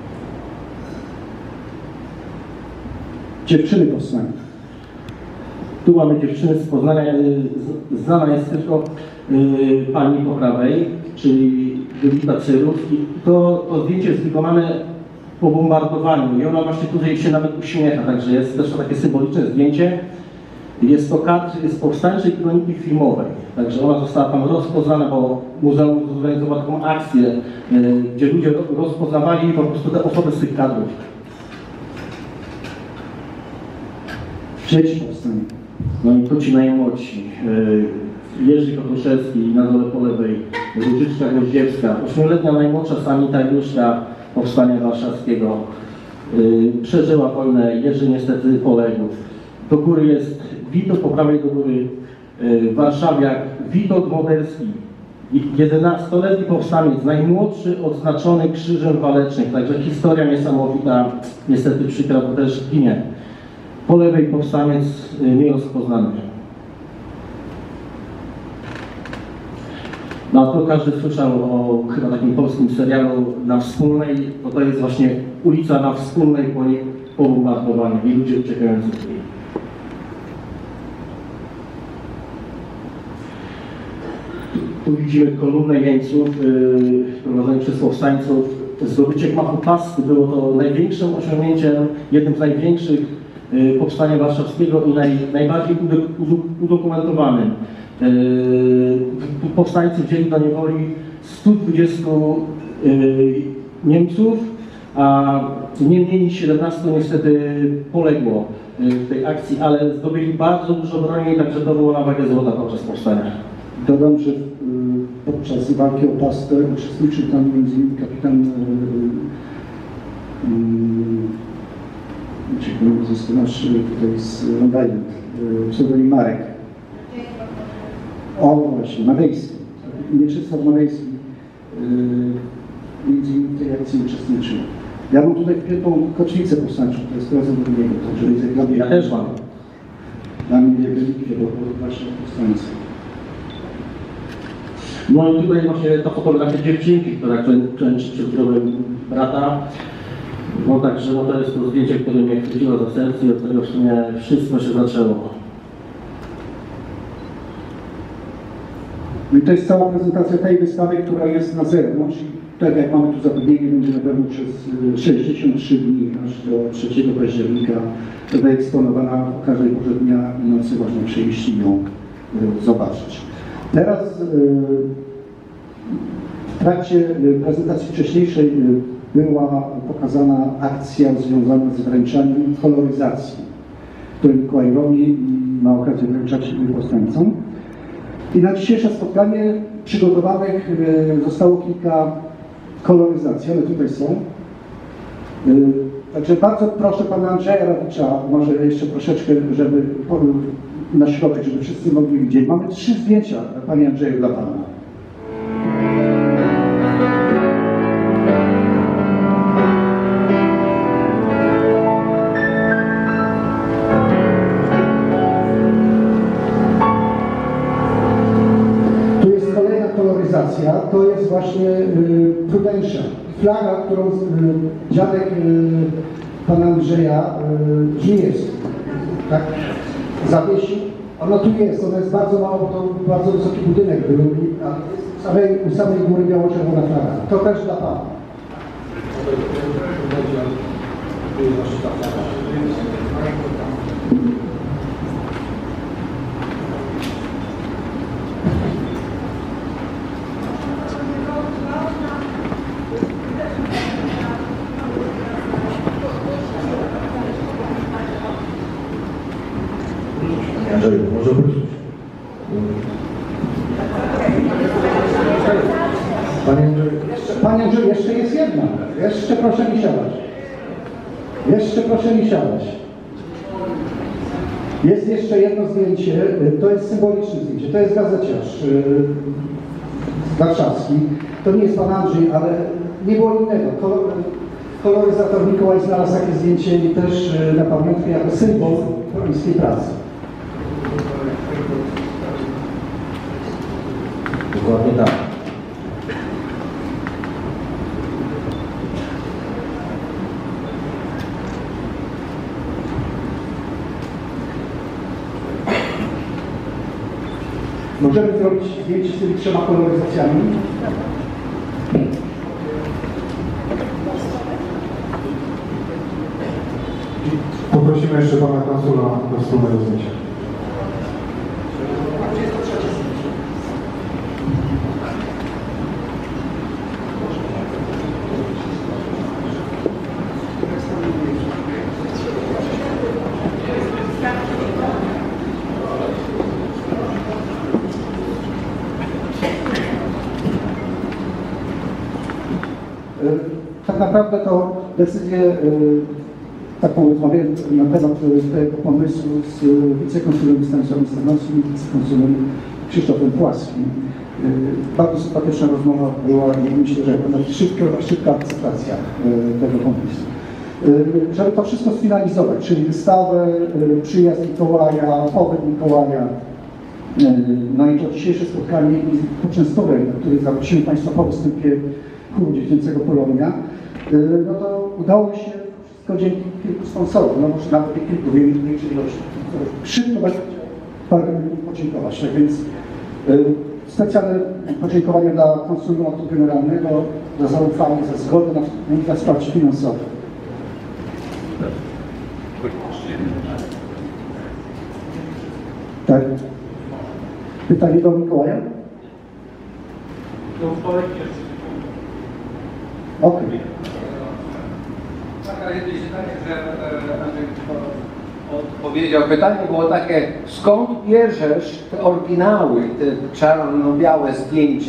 Dziewczyny powstania. Tu mamy dziewczynę z Poznania, znana jest tylko y, pani po prawej, czyli Jolita Cyrów. I to, to zdjęcie jest wykonane po bombardowaniu i ona właśnie tutaj się nawet uśmiecha, także jest też to takie symboliczne zdjęcie. Jest to kadr z powstańczej kroniki filmowej, także ona została tam rozpoznana, bo muzeum zorganizowało taką akcję, yy, gdzie ludzie rozpoznawali po prostu te osoby z tych kadrów. Trzeci powstanie. No i tu ci najmłodsi. Yy, Jerzy Kotuszewski na dole po lewej, Różyczka Goździewska, ośmioletnia najmłodsza sanitariuszka powstania warszawskiego. Yy, przeżyła wojnę, Jerzy niestety poległ. Do góry jest Witold, po prawej do góry yy, warszawiak Witold Moderski, jedenastoletni powstaniec, najmłodszy odznaczony Krzyżem Walecznych, także historia niesamowita, niestety przykra, bo też ginie. Po lewej powstaniec yy, nierozpoznany. No to każdy słyszał o chyba takim polskim serialu Na Wspólnej, bo to jest właśnie ulica Na Wspólnej po, po bombardowaniu i ludzie uciekający z niej. Tu widzimy kolumnę jeńców yy, prowadzonych przez powstańców. Zdobycie gmachu Pasty było to największym osiągnięciem, jednym z największych yy, powstania warszawskiego i naj, najbardziej udokumentowanym. Yy, powstańcy wzięli do niewoli stu dwudziestu yy, Niemców, a nie mniej niż siedemnastu niestety poległo yy, w tej akcji, ale zdobyli bardzo dużo broni, także to było na wagę złota podczas powstania. Dodam, że y, podczas walki o Pastę uczestniczył tam między innymi kapitan y, y, y, nasz tutaj z Long Island, y, pseudonim Marek. O właśnie, Madejski, Mieczysław Madejski, yy, między innymi w tej akcji uczestniczył. Ja mam tutaj wpiętą kocznicę powstańczą, to jest prezent do niego, także jest jak dla Ja też mam. Dla mnie relikwie, bo to właśnie powstańcy. No i tutaj właśnie ta fotografia dziewczynki, która klęczy przed grobem brata. No także no to jest to zdjęcie, które mnie chwyciło za serce i od tego w sumie wszystko się zaczęło. No i to jest cała prezentacja tej wystawy, która jest na zewnątrz. Tak jak mamy tu zapewnienie, będzie na pewno przez sześćdziesiąt trzy dni, aż do trzeciego października, wyeksponowana o każdej porze dnia i nocy, można przyjść i ją zobaczyć. Teraz w trakcie prezentacji wcześniejszej była pokazana akcja związana z wręczaniem koloryzacji, której Mikołaj robi i ma okazję wręczać powstańcom. I na dzisiejsze spotkanie przygotowanych zostało kilka koloryzacji, one tutaj są. Także bardzo proszę pana Andrzeja Rawicza, może jeszcze troszeczkę, żeby na środek, żeby wszyscy mogli widzieć. Mamy trzy zdjęcia, panie Andrzeju, dla pana. To jest właśnie y, Prudential, flaga, którą y, dziadek y, pana Andrzeja y, Żmijewski, tak, zawiesił. Ona tu jest, ona jest bardzo mało, to bardzo wysoki budynek był, a u samej, u samej góry biało-czerwona flaga. To też dla pana. Andrzej, może wrócić. Panie Andrzej, Panie Andrzej, jeszcze jest jedna. Jeszcze proszę mi siadać. Jeszcze proszę mi siadać. Jest jeszcze jedno zdjęcie, to jest symboliczne zdjęcie, to jest gazeciarz yy, warszawski. To nie jest pan Andrzej, ale nie było innego. Kolor, koloryzator Mikołaj znalazł takie zdjęcie i też yy, na pamiątkę jako symbol pańskiej pracy. Dokładnie tak. Możemy zrobić zdjęcie z tymi trzema koloryzacjami. Poprosimy jeszcze pana konsula do wspólnego zdjęcia. tak naprawdę to decyzję, y, taką rozmawiałem na temat tego pomysłu z wicekonsulem Stanisławem Stanowskim i wicekonsulem Krzysztofem Płaskim. Y, bardzo sympatyczna rozmowa była i myślę, że szybka, szybka akceptacja y, tego pomysłu. Y, żeby to wszystko sfinalizować, czyli wystawę, y, przyjazd Mikołaja, pobyt Mikołaja, no i to dzisiejsze spotkanie i poczęstunek, na który zaprosimy Państwa po występie chóru dziecięcego Polonia, no to udało się wszystko dzięki kilku sponsorów, no może nawet i kilku, większej ilości. Szybko bardzo parę minut podziękować, tak więc specjalne podziękowania dla konsulatu generalnego za zaufanie, za zgodę na, na wsparcie finansowe. Tak. Pytanie do Mikołaja? Okej. Okay. Odpowiedział. Pytanie było takie, skąd bierzesz te oryginały, te czarno-białe zdjęcia?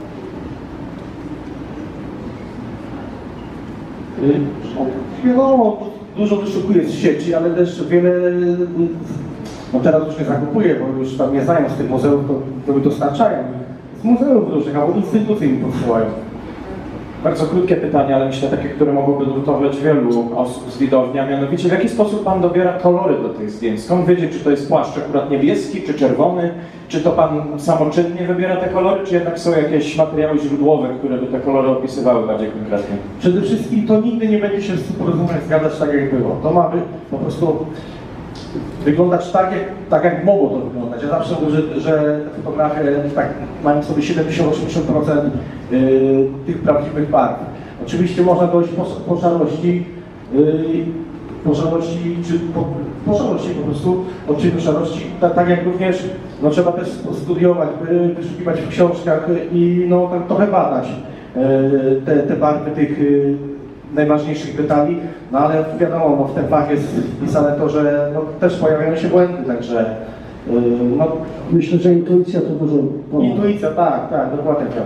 Wiadomo, dużo wyszukuję z sieci, ale też wiele, no teraz już nie zakupuję, bo już tam nie znają z tych muzeów, to, to mi dostarczają. Z muzeów różnych albo instytucji mi posyłają. Bardzo krótkie pytanie, ale myślę takie, które mogłoby nurtować wielu osób z widowni, a mianowicie w jaki sposób Pan dobiera kolory do tych zdjęć? Skąd wiedzieć, czy to jest płaszcz akurat niebieski, czy czerwony? Czy to Pan samoczynnie wybiera te kolory, czy jednak są jakieś materiały źródłowe, które by te kolory opisywały bardziej konkretnie? Przede wszystkim to nigdy nie będzie się w stu procentach zgadzać tak, jak było. To ma by po prostu wyglądać tak, jak, tak, jak mogło to wyglądać. Ja zawsze mówię, że, że te fotografie tak, mają sobie siedemdziesiąt do osiemdziesięciu procent yy, tych prawdziwych barw. Oczywiście można dojść po, po szarości, yy, po szarości, czy po, po szarości po prostu, odcieniu szarości, tak, tak jak również no, trzeba też studiować, by, wyszukiwać w książkach i no, tak trochę badać yy, te, te barwy tych yy, najważniejszych detali, no ale wiadomo, no, w tym fach jest pisane to, że no, też pojawiają się błędy, także yy, no, myślę, że intuicja to dużo pomaga. Intuicja, tak, tak, dokładnie tak.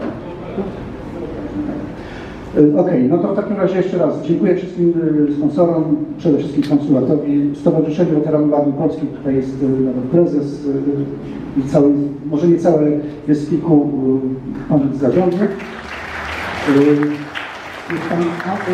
Okej, okay, no to w takim razie jeszcze raz dziękuję wszystkim sponsorom, przede wszystkim konsulatowi, Stowarzyszeniu Weteranów Armii Polskiej, tutaj jest nawet prezes i cały, może nie całe, jest kilku panów zarządu. Jest pan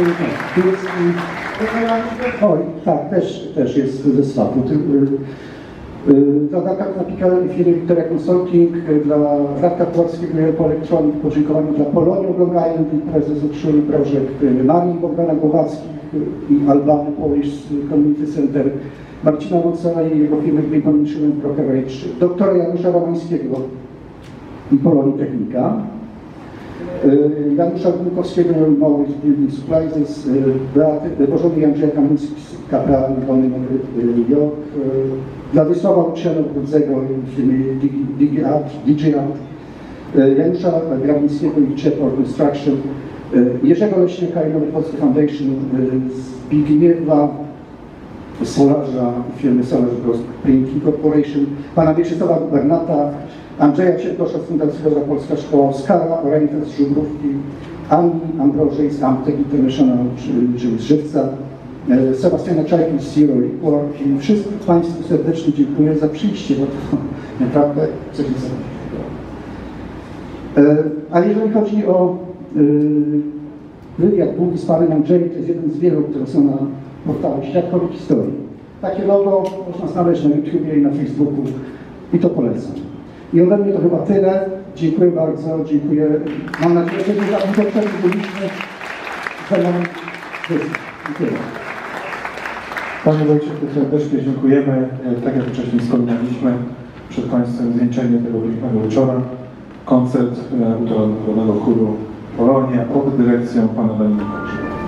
Oj, tak, też, też jest ze Swapu. Dla Darka Knapika i firmy Victoria Consulting, dla Radka Płackiego i Elpo Electronic, podziękowania dla Polonii oglądają, prezes Utrzymany Projekt Marii Bogdana Głowackich i Albany Polish Community Center, Marcina Wocela i jego firmy Green Insurance Brokerage, doktora Janusza Romańskiego i Polonii Technika, Janusza Górkowskiego i Małych Building Supplies, Beaty Bożony i Andrzeja Kamińska, Dolny New York, Władysława Luciano-Brudzego i firmy DigiArt, DigiArt, Janusza Grabińskiego i Chepor Construction, Jerzego Leśniaka i Nowy Polski Foundation, Zbigniewa Solarza i firmy Solar Printing Corporation, pana Mieczysława Bernata, Andrzeja Cielkosza z Fundacji Dobra Polska Szkoła Oskara, Oriental z Żubrówki, Anni Ambrożej z Amtech International, czyli z Żywca, Sebastiana Czajki z Zero Liquor i wszystkim Państwu serdecznie dziękuję za przyjście, bo to naprawdę coś jest. A jeżeli chodzi o wywiad długi z panem Andrzejem, to jest jeden z wielu, które są na portalu Świadkowie Historii. Takie logo można znaleźć na YouTubie i na Facebooku i to polecam. I ode mnie to chyba tyle. Dziękuję bardzo, dziękuję. Mam nadzieję, że nie za długo byliśmy. Dziękuję. Panie Wojciechu, serdecznie dziękujemy. Tak jak wcześniej wspominaliśmy, przed Państwem zwieńczenie tego pięknego wieczora. Koncert Narodowego Chóru Polonia pod dyrekcją pana Daniela.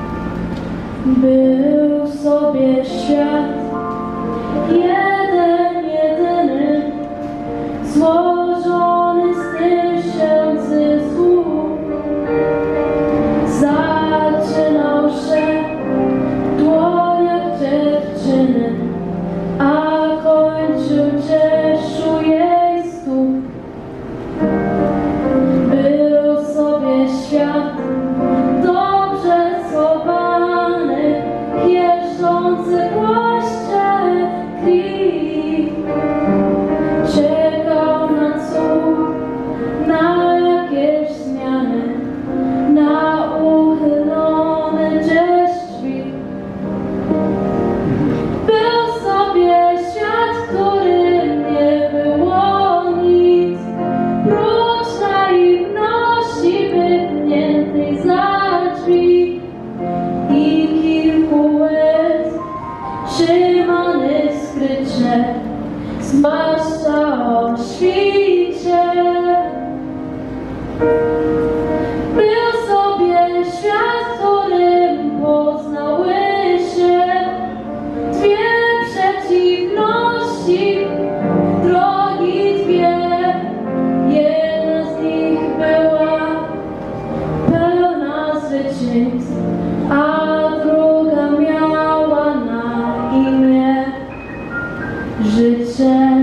Był sobie świat jeden, jedyny, złożony z tysięcy słów. Zaczynał się w dłoniach dziewczyny, a kończył cieszył jej stóp. Był sobie świat dobrze schowany. słońce płaszcze krwi. Czekał na cud, na jakieś zmiany, na uchylone gdzieś drzwi. Był sobie świat, w którym nie było nic, prócz naiwności wypchniętej za drzwi i kilku łez trzymanych skrycie, zwłaszcza o świcie. Był sobie świat, w którym poznały się dwie przeciwności, drogi dwie. Jedna z nich była pełna zwycięstw, a druga miała na imię życie.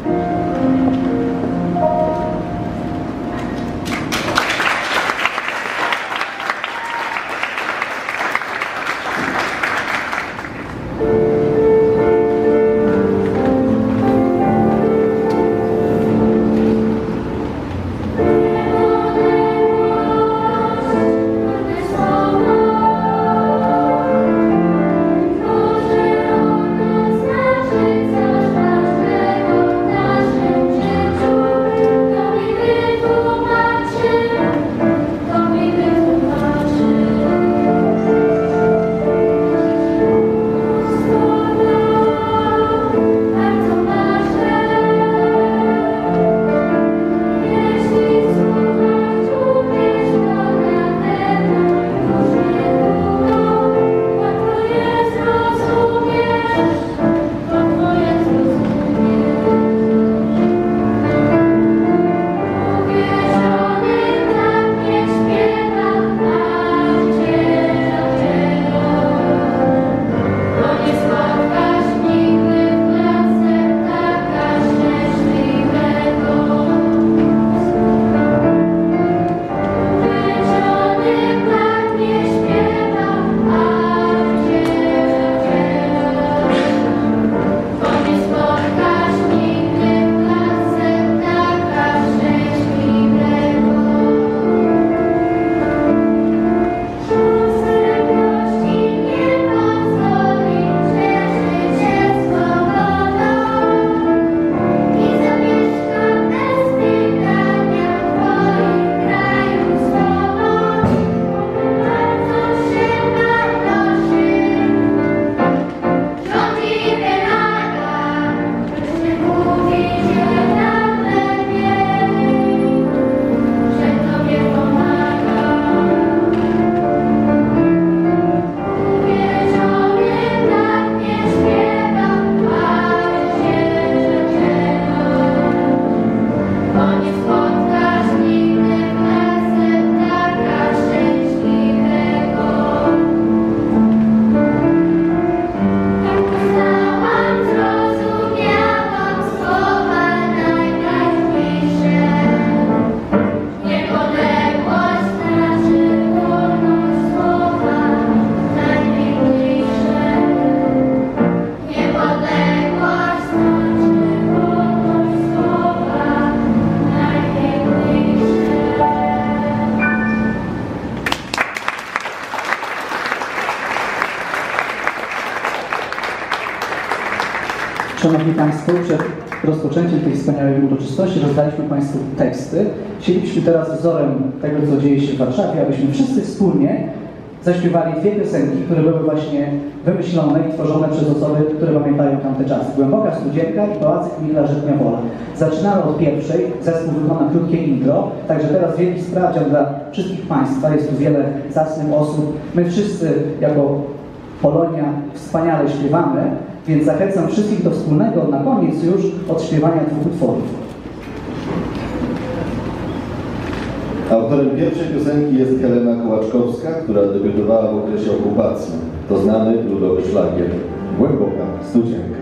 Szanowni Państwo, przed rozpoczęciem tej wspaniałej uroczystości rozdaliśmy Państwu teksty. Chcielibyśmy teraz wzorem tego, co dzieje się w Warszawie, abyśmy wszyscy wspólnie zaśpiewali dwie piosenki, które były właśnie wymyślone i tworzone przez osoby, które pamiętają tamte czasy. Głęboka Studzienka i Pałacyk Migla Żytnia Wola. Zaczynamy od pierwszej, zespół wykona krótkie intro, także teraz wielki sprawdzian dla wszystkich Państwa, jest tu wiele zacnych osób. My wszyscy jako Polonia wspaniale śpiewamy, więc zachęcam wszystkich do wspólnego na koniec już odśpiewania dwóch utworów. Autorem pierwszej piosenki jest Helena Kołaczkowska, która debiutowała w okresie okupacji. To znany ludowy szlagier Głęboka Studzienka.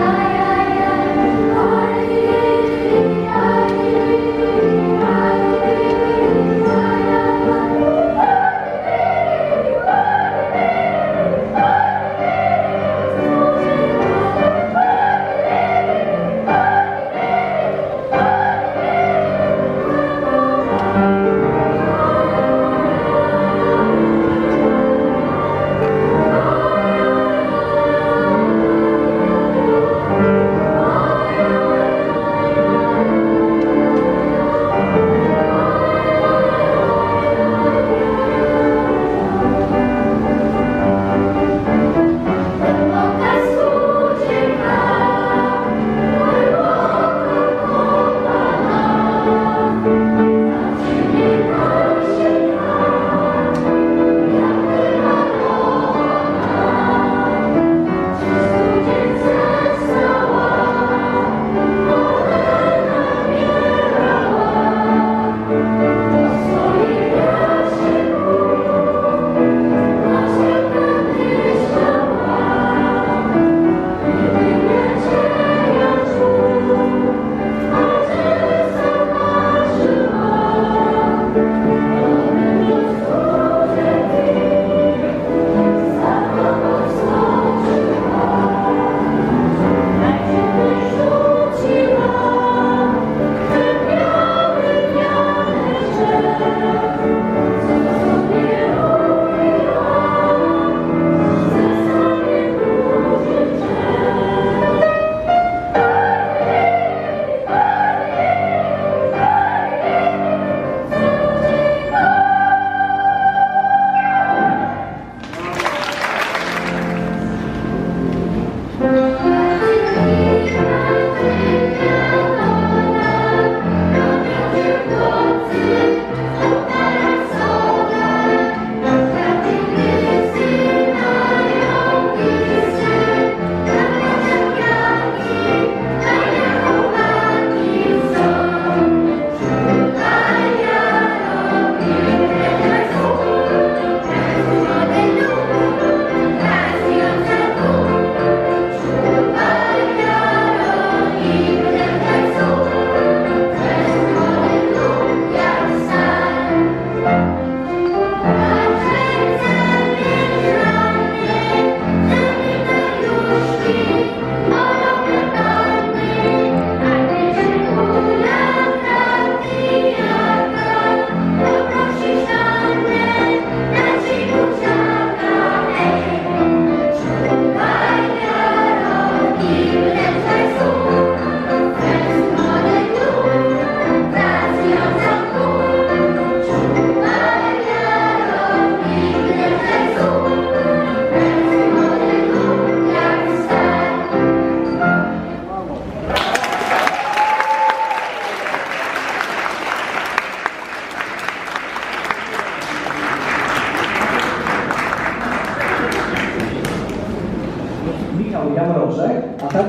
Thank you.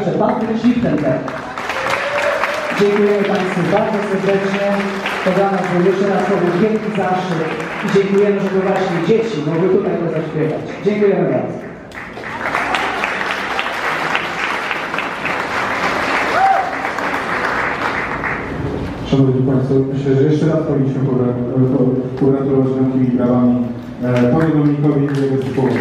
także Patryk Schlichtenberg. Dziękujemy Państwu bardzo serdecznie. To dla nas był jeszcze raz powód wielki zaszczyt i dziękujemy, że to właśnie dzieci mogły tutaj to zaśpiewać. Dziękujemy bardzo. Szanowni Państwo, myślę, że jeszcze raz powinniśmy pogratulować wielkimi brawami Panie Dominikowi i jego zespołowi.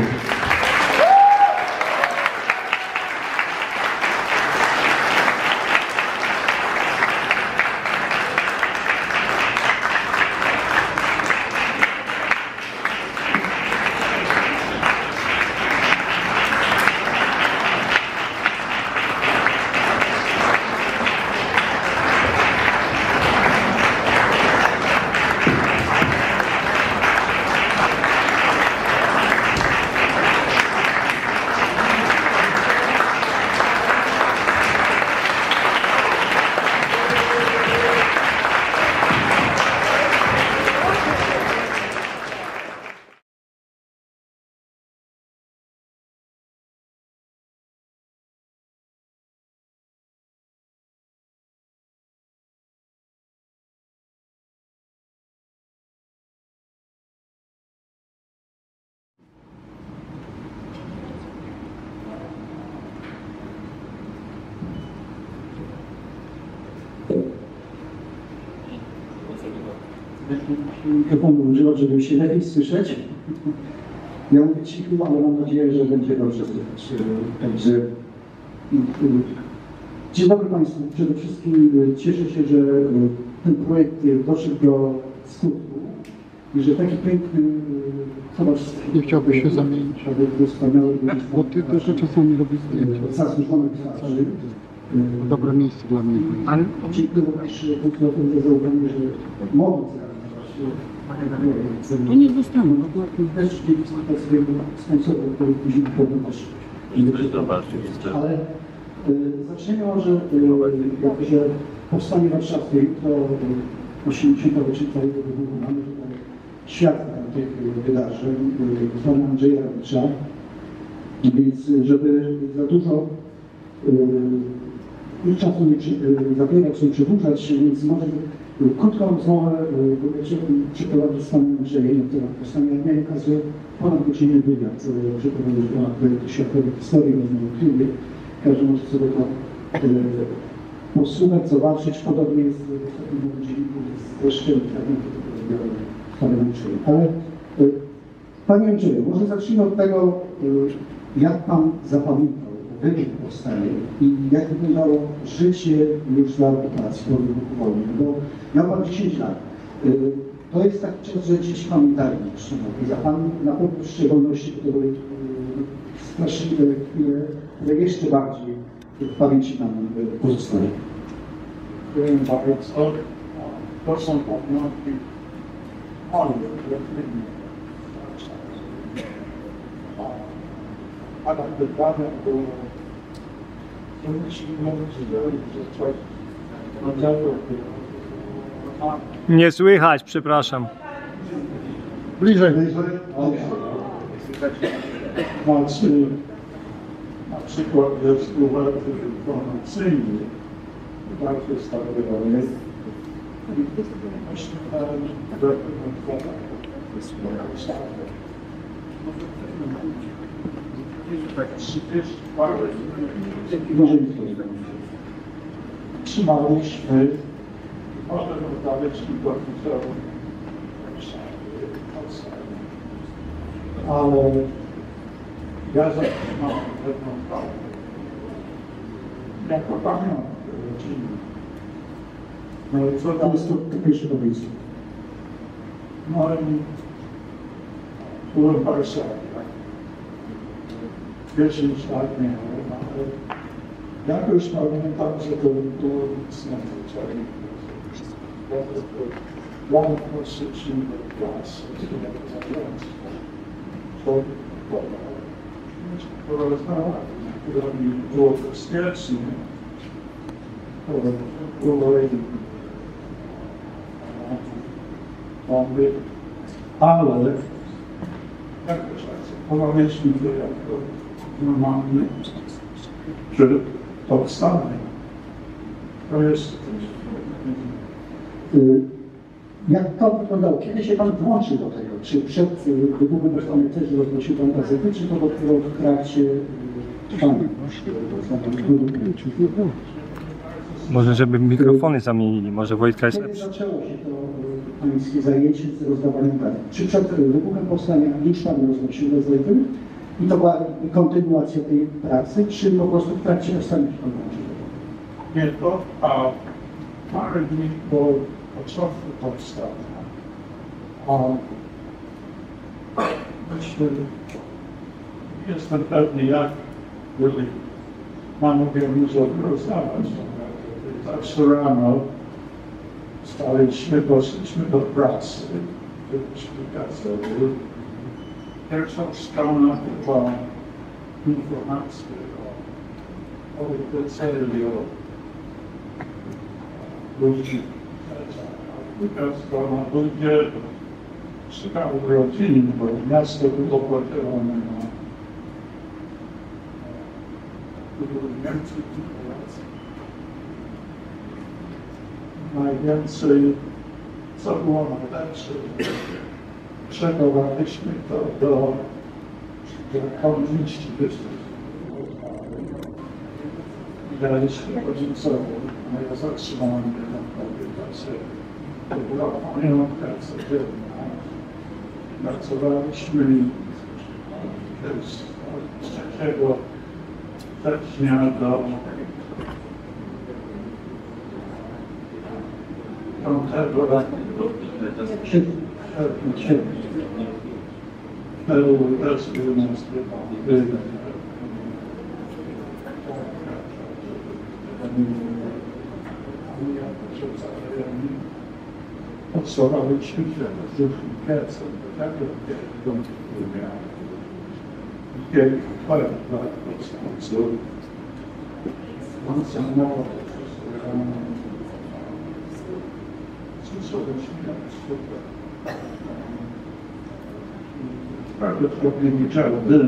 Mikrofonu używać, żeby się lepiej słyszeć. Ja mówię cicho, ale mam nadzieję, że będzie dobrze słychać. Także dzień dobry Państwu. Przede wszystkim cieszę się, że ten projekt doszedł do skutku i że taki piękny Nie chciałbyś się zamienić, bo ty też czasami robisz zdjęcia. Zasłużonych twarzy. Dobre miejsce dla mnie. Ale dziękuję też za zaufanie, że mogę To nie dostanę. też dzięki swojemu sponsorowi, który później pewnie też. Ale y, zaczniemy może, y, jako że powstanie warszawskie, to osiemdziesiąta rocznica jego wybuchu, mamy tutaj świadka tych wydarzeń, y, pana Andrzeja Rawicza, więc żeby za dużo y, i czasu nie przy, y, zabierać, nie przedłużać, więc może krótką rozmowę przeprowadzić z panem Andrzejem, która powstanie. Ja miałem okazję ponad godzinę wywiad przeprowadzić na projektu Światowej Historii w filmie. Każdy może sobie to e, posłuchać, zobaczyć. Podobnie jest w ostatnim odcinku z jeszcze fragmentu tego panem Andrzejem. Ale e, panie Andrzeju, może zacznijmy od tego, e, jak pan zapamiętał wybuch powstania i jak wyglądało życie już za okupacji, po wybuchu wojny, bo miał pan dziesięć lat. To jest taki czas, że dzieci pamiętają jeszcze. Za pan na pewno w szczególności, które były straszliwe chwile, które jeszcze bardziej w pamięci nam pozostały. Dziękuję bardzo. To są pamiątki a tak wypadek było nie musi mówić, że coś rodzaju Nie słychać, przepraszam. bliżej. Znaczy, na przykład jest uwarty informacyjny, bardzo stary jest. Myślę, że trzymaliśmy, może rozdawać kilka oficerów, ale ja zatrzymałem pewną sprawę. Jako pamiątkę rodzinną. No i co tam jest to pierwsze powiedzmy? No i byłem w Warszawie, tak? dziesięć lat miałem, ale jakoś pamiętam, że to było nic na tej dla mnie proszę przyjmę klas, to porozmawiałem, która mi było bezpiecznie, było ale jak to się omawialiśmy to jako normalny, że powstanie. To jest... Jak to wyglądało? Kiedy się Pan włączył do tego? Czy przed wybuchem powstania też roznosił Pan gazety, czy to dopiero w trakcie trwania? Może żeby mikrofony zamienili, może Wojtka jest Kiedy lepszy. zaczęło się to pańskie zajęcie z rozdawaniem gazet? Czy przed wybuchem powstania już Pan roznosił gazety i to była kontynuacja tej pracy, czy po prostu w trakcie powstania się Pan włączył? Nie to, a parę dni po początku powstania. A myślę, jestem pewny, jak byli panowie już rozdawać. Zawsze rano staliśmy, poszliśmy do pracy, byliśmy gazety. Pierwszą stroną była informacja o wyceniu ludzi. Druga strona ludzie szukały rodzin, bo miasto było podzielone na Niemcy i Polacy. Najwięcej, co było najlepsze, przechowaliśmy to do komuniści wyszli. Daliśmy rodzicom, a ja zatrzymałem jedną kobietę. To była moją pracę dzienna. Pracowaliśmy z trzeciego września do piątego roku. Odsorowaliśmy się z różnicą, tak jak Kiedy parę lat podstawowych funkcjonowało sposobem śmierci. Prawdopodobnie widziałem dym.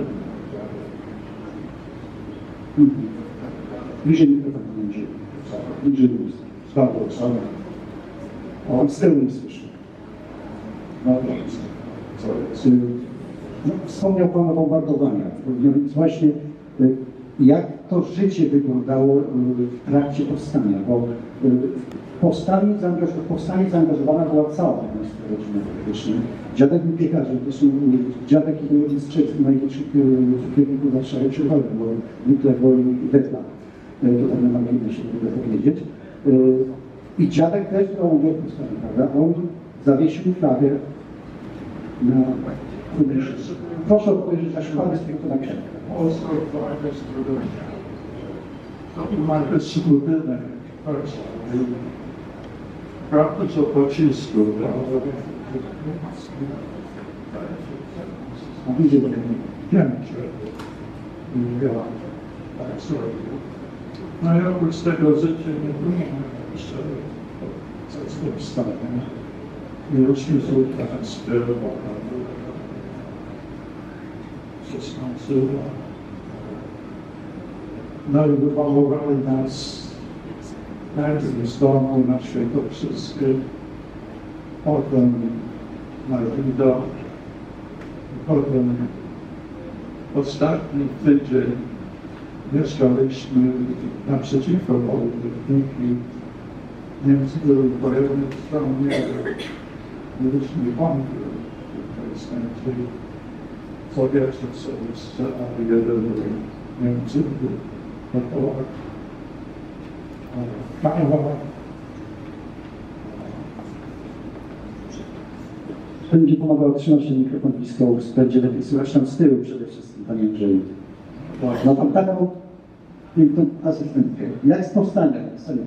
Bliżej mikrofon będzie. Bliżej ust. Słabo, słabo. On z tyłu nie słyszy. No dobrze. Co jest? No, wspomniał Pan o bombardowaniach. No więc właśnie jak to życie wyglądało w trakcie powstania, bo w powstanie, w powstanie zaangażowana była cała państwa rodzina praktycznie. Dziadek był piekarzem, zresztą dziadek i jeden z trzech największych cukierników w Warszawie przy Wolnym, bo Hitler, Wolny i Detla. To tak na marginesie mogę powiedzieć. I dziadek też brał udział w powstaniu, prawda? On zawiesił flagę na funduszu. Proszę odpowiedzieć, aż Pan jest to na księgę. Polską flagę studencką. To mamy budynek. Prawda, co pocisku. Widzę, że Wiem, że ja tak zrobił. No ja już z tego życia nie byłem jeszcze z tym stanem. Już mi teraz było szesnaście lat. No i wywoływali nas najpierw z domu na Świętokrzyskie, potem na widok, potem ostatni tydzień mieszkaliśmy naprzeciwko Wolniki. Niemcy byli po jednej stronie, byliśmy wątły, to jest najmniej Sowietów sobie strzelali, jeden Niemcy był Polak. Będzie pomagał trzymać ten mikrofon blisko ust, będzie lepiej słychać tam z tyłu przede wszystkim, Panie Andrzeju. Ma Pan taką piękną asystentkę. Jak z powstania?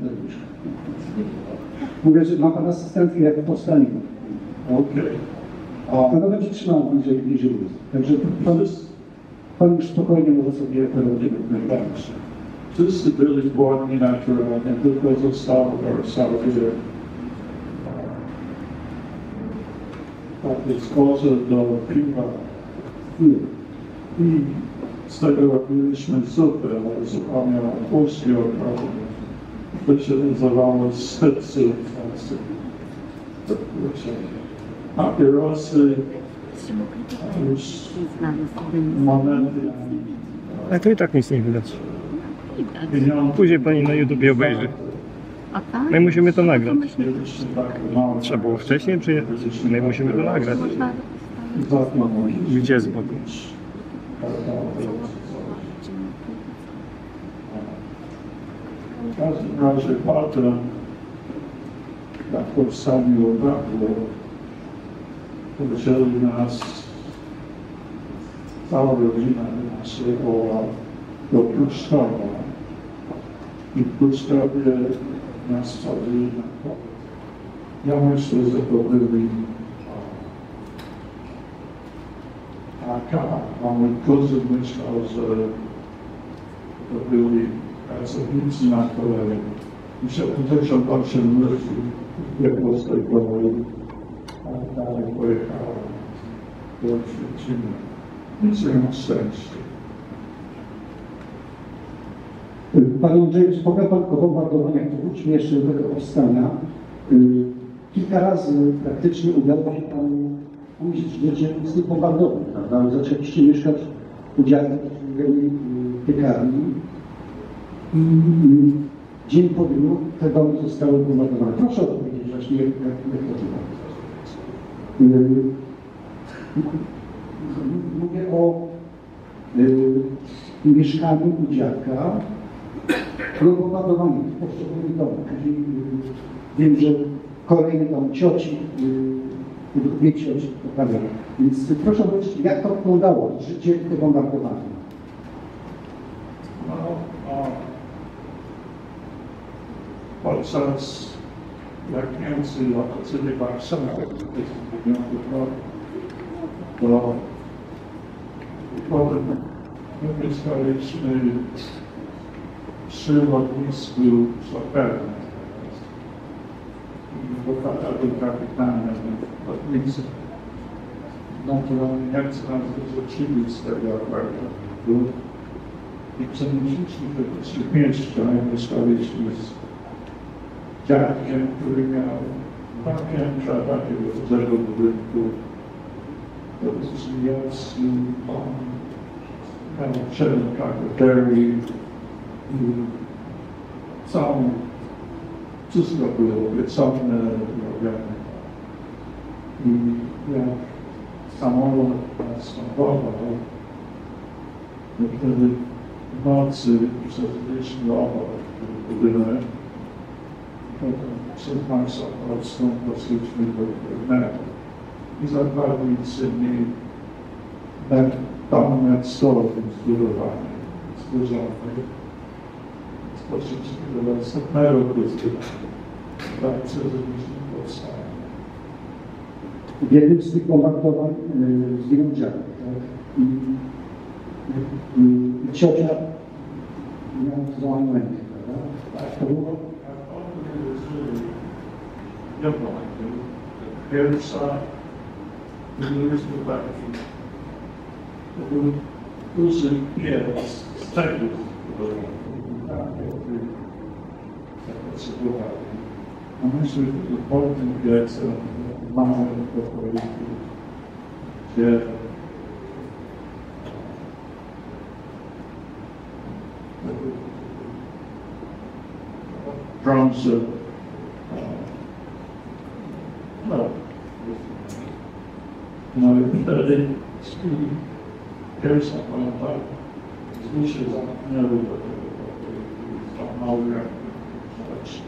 Mówię, że ma Pan asystentkę jak w powstaniu. Okej. Ona będzie trzymała bliżej, bliżej ust. Także pan, pan już spokojnie może sobie robić najbardziej. Wszyscy byli błędni naturalnie, tylko zostało Warszawie. Tak jest koza do piwa i z tego robiliśmy zupę, ale zupa miała polski okradł. To się nazywało stecy. Papierosy, już monety. Ale to i tak nic nie widać. Pieniądze. Później pani na YouTubie obejrzy. A tak? My musimy to nagrać. Mieliśmy takie małe. Trzeba było wcześniej przyjechać. My musimy to nagrać. Gdzie z boku? W każdym razie potem, jak powstaniu Węgru, wzięli nas, cała rodzina nas jechała do Pruszkowa. I w Pruszkowie nas wsadzili na pokój. Ja myślę, że to byli taka, a mój kuzyn myślał, że to byli pracownicy na kolei. I siedemdziesiąt osiem ludzi biegło z tej kolei, a dalej pojechało do Oświęcimia. Nic nie ma szczęścia. Panie Andrzeju, wspomniał Pan o bombardowaniach, to wróćmy jeszcze do tego powstania. Kilka razy praktycznie udało się Panu pójść życie z tych bombardowań, prawda? Zaczęliście mieszkać u dziadka w piekarni i dzień po dniu te domy zostały bombardowane. Proszę opowiedzieć właśnie, jak, jak to było. Mówię o y, mieszkaniu u dziadka, było bombardowanie w poszczególnych domach. Wiem, że kolejny dom cioci, dwie cioci poprawiają. Więc proszę powiedzieć, jak to wyglądało, życie te bombardowanie? No, a podczas jak Niemcy otoczyli Warszawę w tysiąc dziewięćset roku, to potem my mieszkaliśmy przy lotnisku Szoferna. Bo tata był kapitanem lotnicy. Naturalnie Niemcy nas wyrzucili z tego apartamentu i przenieśliśmy do Śródmieścia i mieszkaliśmy z dziadkiem, który miał dwa piętra takiego dużego budynku. To był Żmijowski, on miał siedem kafeterii i całą, wszystko było obiecane, robione. I jak samolot nas lądował, to wtedy w nocy przeżyliśmy obok budynek. Potem przed Marszą Polską poszliśmy do internetu i za dwa dni, trzy dni tam nad stołem zbudowany, zburzony. Poszliśmy do następnego budynku. Tak przeżyliśmy powstanie. W jednym z tych bombardowań yy, zginął dziadek, tak? I, i, i ciocia miała złamaną rękę, prawda? Tak to było? Pierwsza, byliśmy taki, to był duży pies z cegłów, potrzebowali. A myśmy po tym piece mamy pokoiki, gdzie brązy. No, no i wtedy pierwsza pamiętam, drzwi się zamknęły do tego pokoju, tam mały jak rzecz.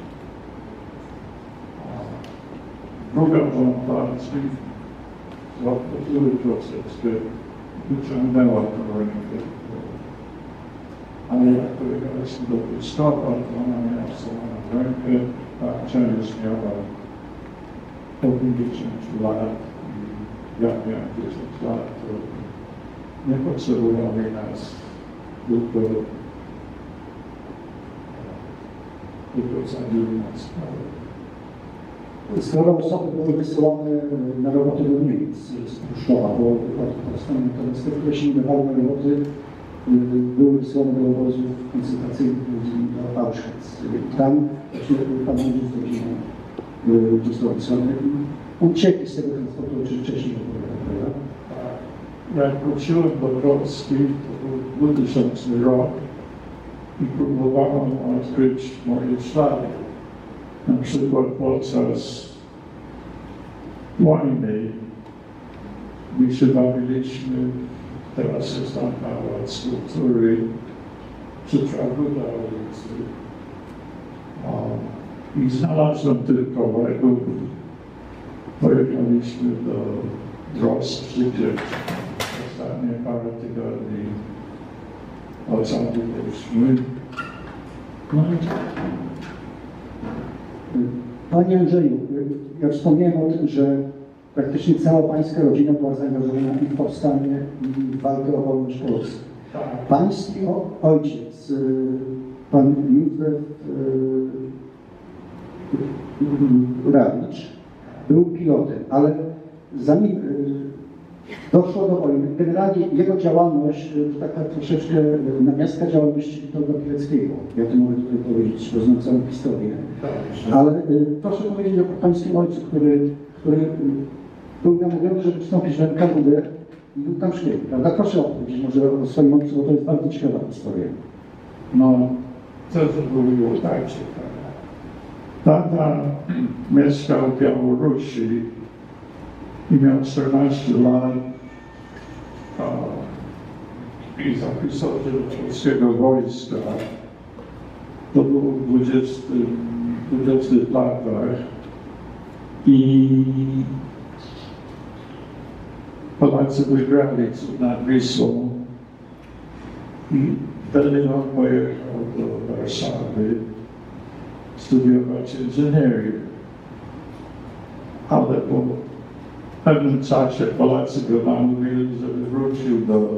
Druga pamiętam, drzwi otworzyły troszeczkę, wyciągnęła tę rękę. Ale jak pojechaliśmy do Pruszkowa, to ona miała złamaną rękę, a część miała po pięćdziesiąt lat i ja miałem dziesięć lat, to nie potrzebowali nas, tylko tylko sadzili nas. Skoro osoby były wysyłane na roboty do Niemiec z Pruszkowa, bo to niestety się nie dawały na roboty, były wysłane do obozów koncentracyjnych do Auschwitz. Tam właśnie pan Andrzej z rodziną został wysłany. Uciekli z tego transportu, czy wcześniej opowiadał. Jak wróciłem do Polski, to był dwutysięczny rok i próbowałem odkryć moje ślady. Na przykład podczas wojny my się bawiliśmy, teraz jest tam pałac kultury, przy Prawda ulicy. I znalazłem tylko Legów. Pojechaliśmy do Droszczy, gdzie ostatnie parę tygodni ocaliliśmy. No i Panie Andrzeju, ja wspomniałem o tym, że praktycznie cała pańska rodzina była zaangażowana i w powstanie, i w walkę o wolność Polski. Pański ojciec, pan Józef Rawicz, był pilotem, ale zanim doszło do wojny, generalnie jego działalność, taka troszeczkę namiastka działalności Witolda Pileckiego, ja to mogę tutaj powiedzieć, bo znam całą historię, ale proszę powiedzieć o pańskim ojcu, który, który był namówiony, żeby wstąpić do N K W D i był tam szkielny, prawda? Proszę opowiedzieć może o swoim ojcu, bo to jest bardzo ciekawa historia. No, to było tak ciekawe. Tata mieszkał w Białorusi i miał czternaście lat i zapisał się do polskiego wojska. To było w dwudziestych latach i Polacy wygrali nad Wisłą i wtedy on pojechał do Warszawy studiować inżynierię. Ale po pewnym czasie Polacy go namówili, żeby wrócił do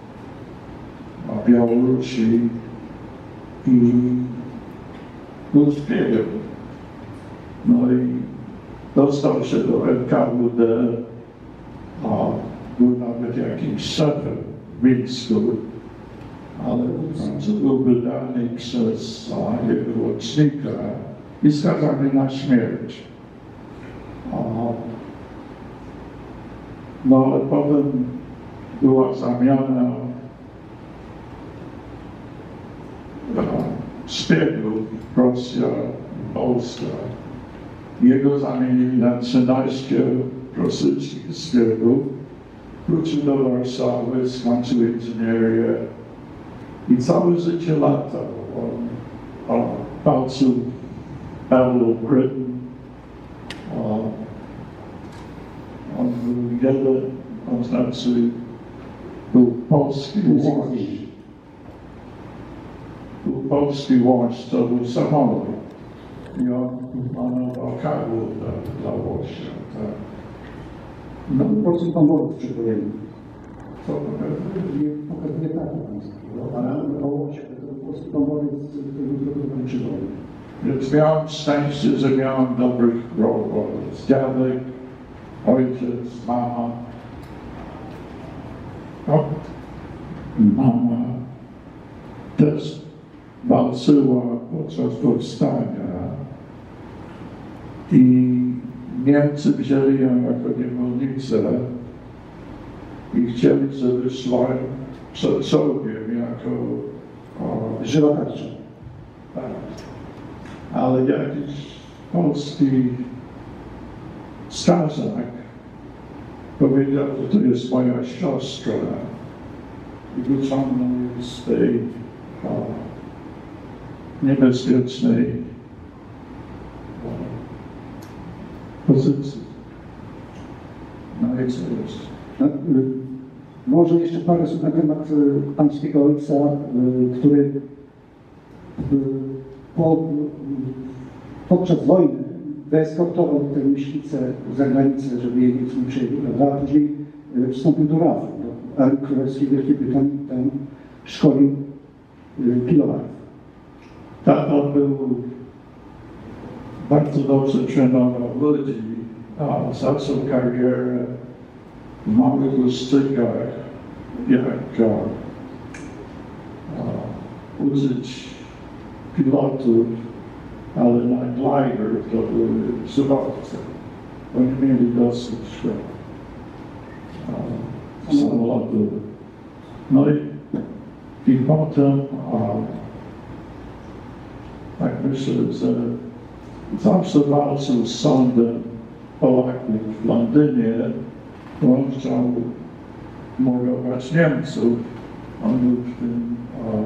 Białorusi i był szpiegiem. No i dostał się do N K W D, a był nawet jakimś szefem w Mińsku, ale był wydany przez a, jego łącznika i skazany na śmierć. A, no ale potem była zamiana szpiegów, Rosja, Polska. Jego zamienili na trzynaście rosyjskich szpiegów. Wrócił do Warszawy, skończył inżynierię i całe życie latał. On, on walczył Battle of Britain. On, on był jeden, on znaczy był polski łącz. Był polski łącz, to był samolot. I on planował kabel dla, dla Łosia. Tak. No, polski pomorów przywojenny. Co pokazuje takie państwo, ale o Łosie, to był polski pomorowiec, który był zrobiony przy wojnie. Więc miałem szczęście, że miałem dobrych rodziców. Dziadek, ojciec, mama. O, mama też walczyła podczas powstania i Niemcy wzięli ją jako niewolnicę i chcieli, żeby szła przed czołgiem jako żywa tarcza. Tak. Ale jakiś polski strażak powiedział, że to jest moja siostra i wyciągnął jej z tej o, niebezpiecznej o, pozycji. No i co jeszcze? No, może jeszcze parę słów na temat pańskiego ojca, który po, podczas wojny wyeskortował tę myślicę za granicę, żeby jej nic nie przejęli, prawda? A później wstąpił do R A F, do Armii Królewskiej Wielkiej Brytanii, tam szkolił pilotów. Tak, on był bardzo dobrze trenował ludzi, a zaczął karierę w małych lustrzykach, jak użyć pilotów, ale na glider to były przywódcy. Oni mieli dosyć uh, samolotów. No i, i potem uh, tak myślę, że zawsze walczył z sądem Polaków w Londynie, bo on chciał mordować Niemców. On był w tym uh,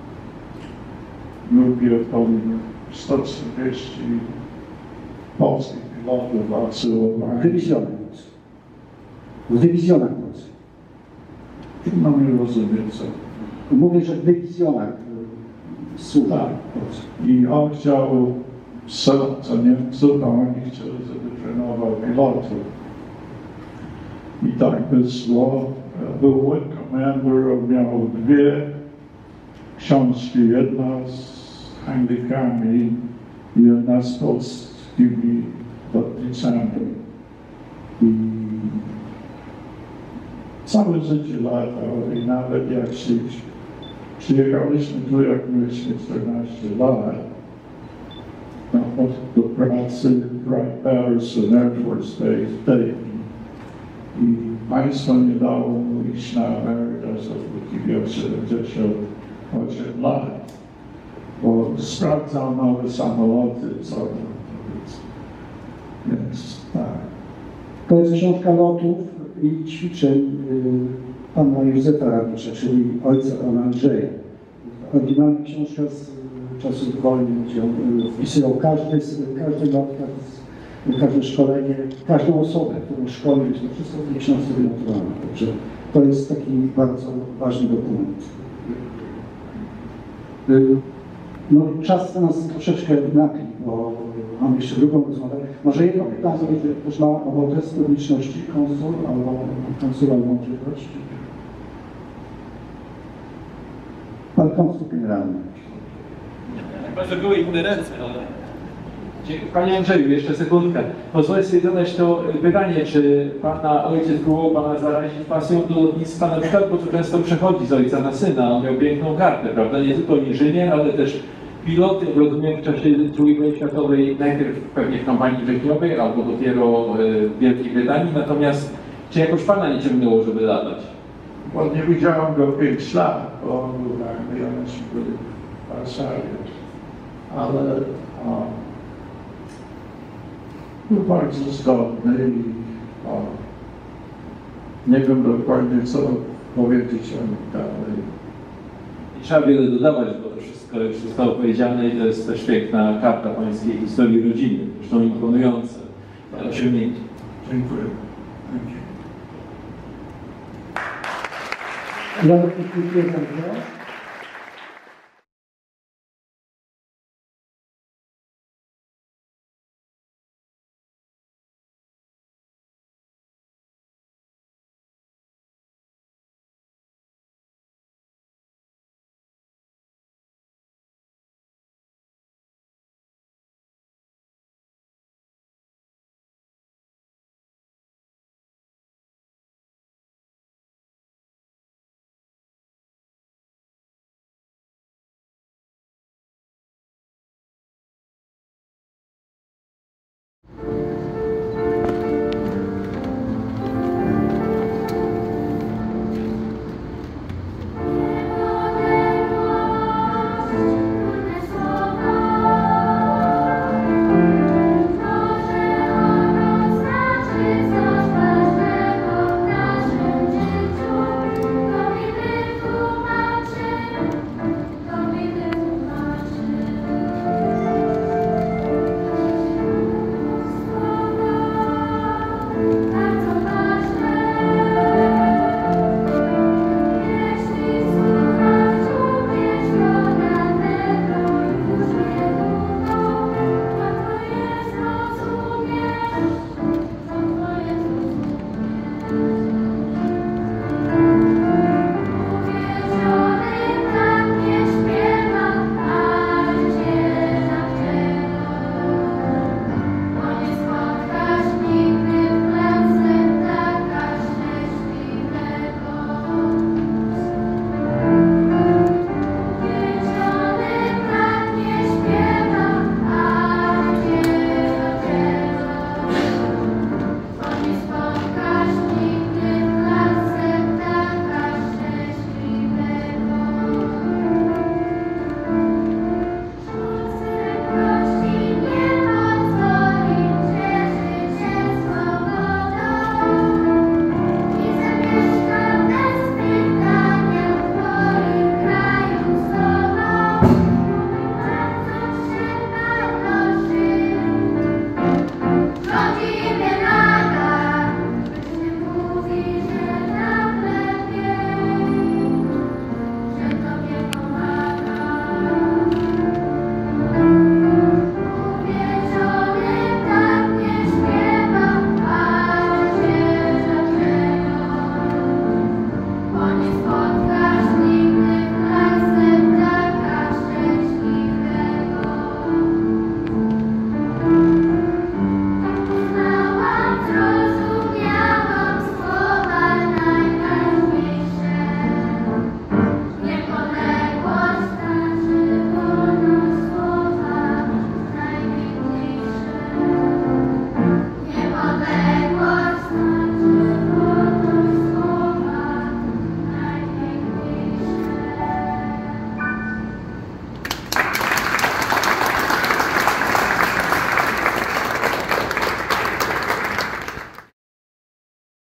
grupie powinien sto czterdzieści polskich pilotów walczyło W dywizjonach. W dywizjonach polskich. No nie rozumiem co. Mówię, że w dywizjonach służb. Tak. I on chciał strzelać do Niemców, a oni chcieli, żeby trenował pilotów. I tak wyszło. Był Wing Commander, miał dwie książki, jedna z handykami i jedna z polskimi lotniczami. I całe życie latał i nawet jak się przyjechaliśmy tu, jak mieliśmy czternaście lat, na do pracy Wright Patterson Air Force Base w Dayton. I państwo nie dało mu iść na Amerykę, dopóki miał siedemdziesiąt osiem lat, bo sprawdzał nowe samoloty, co więc, więc tak. To jest książka lotów i ćwiczeń y, pana Józefa Rawicza, czyli ojca pana Andrzeja. Oryginalna książka z y, czasów wojny, gdzie on y, wpisywał każdy, każdy lot, każdy, każde szkolenie, każdą osobę, którą szkolił, to wszystko w tej książce wynotowane. Także to jest taki bardzo ważny dokument. Y, No czas nas troszeczkę nakli, bo mam jeszcze drugą rozmowę. Może jedno pytanie, jeżeli ktoś ma ochotę z publiczności, konsul albo konsula może prosić. Pan konsul generalny. Może były inne ręce, ale... Panie Andrzeju, jeszcze sekundkę. Pozwolę sobie zadać to pytanie, czy Pana ojciec próbował Pana zarazić pasją do lotnictwa na przykład, bo to często przechodzi z ojca na syna. On miał piękną kartę, prawda? Nie tylko inżynier, ale też pilot, jak rozumiem, w czasie drugiej wojny światowej, najpierw pewnie w kampanii wrześniowej, albo dopiero w Wielkiej Brytanii. Natomiast czy jakoś Pana nie ciągnęło, żeby latać? Bo nie widziałem go pięć lat, bo on był na myśmy byli w Warszawie. Ale o, był bardzo zdolny i o, nie wiem dokładnie, co powiedzieć o nim dalej. Nie trzeba wiele dodawać, bo to wszystko już zostało powiedziane i to jest też piękna karta pańskiej historii rodziny, zresztą imponujące osiągnięcie. Dziękuję. Ja dziękuję bardzo.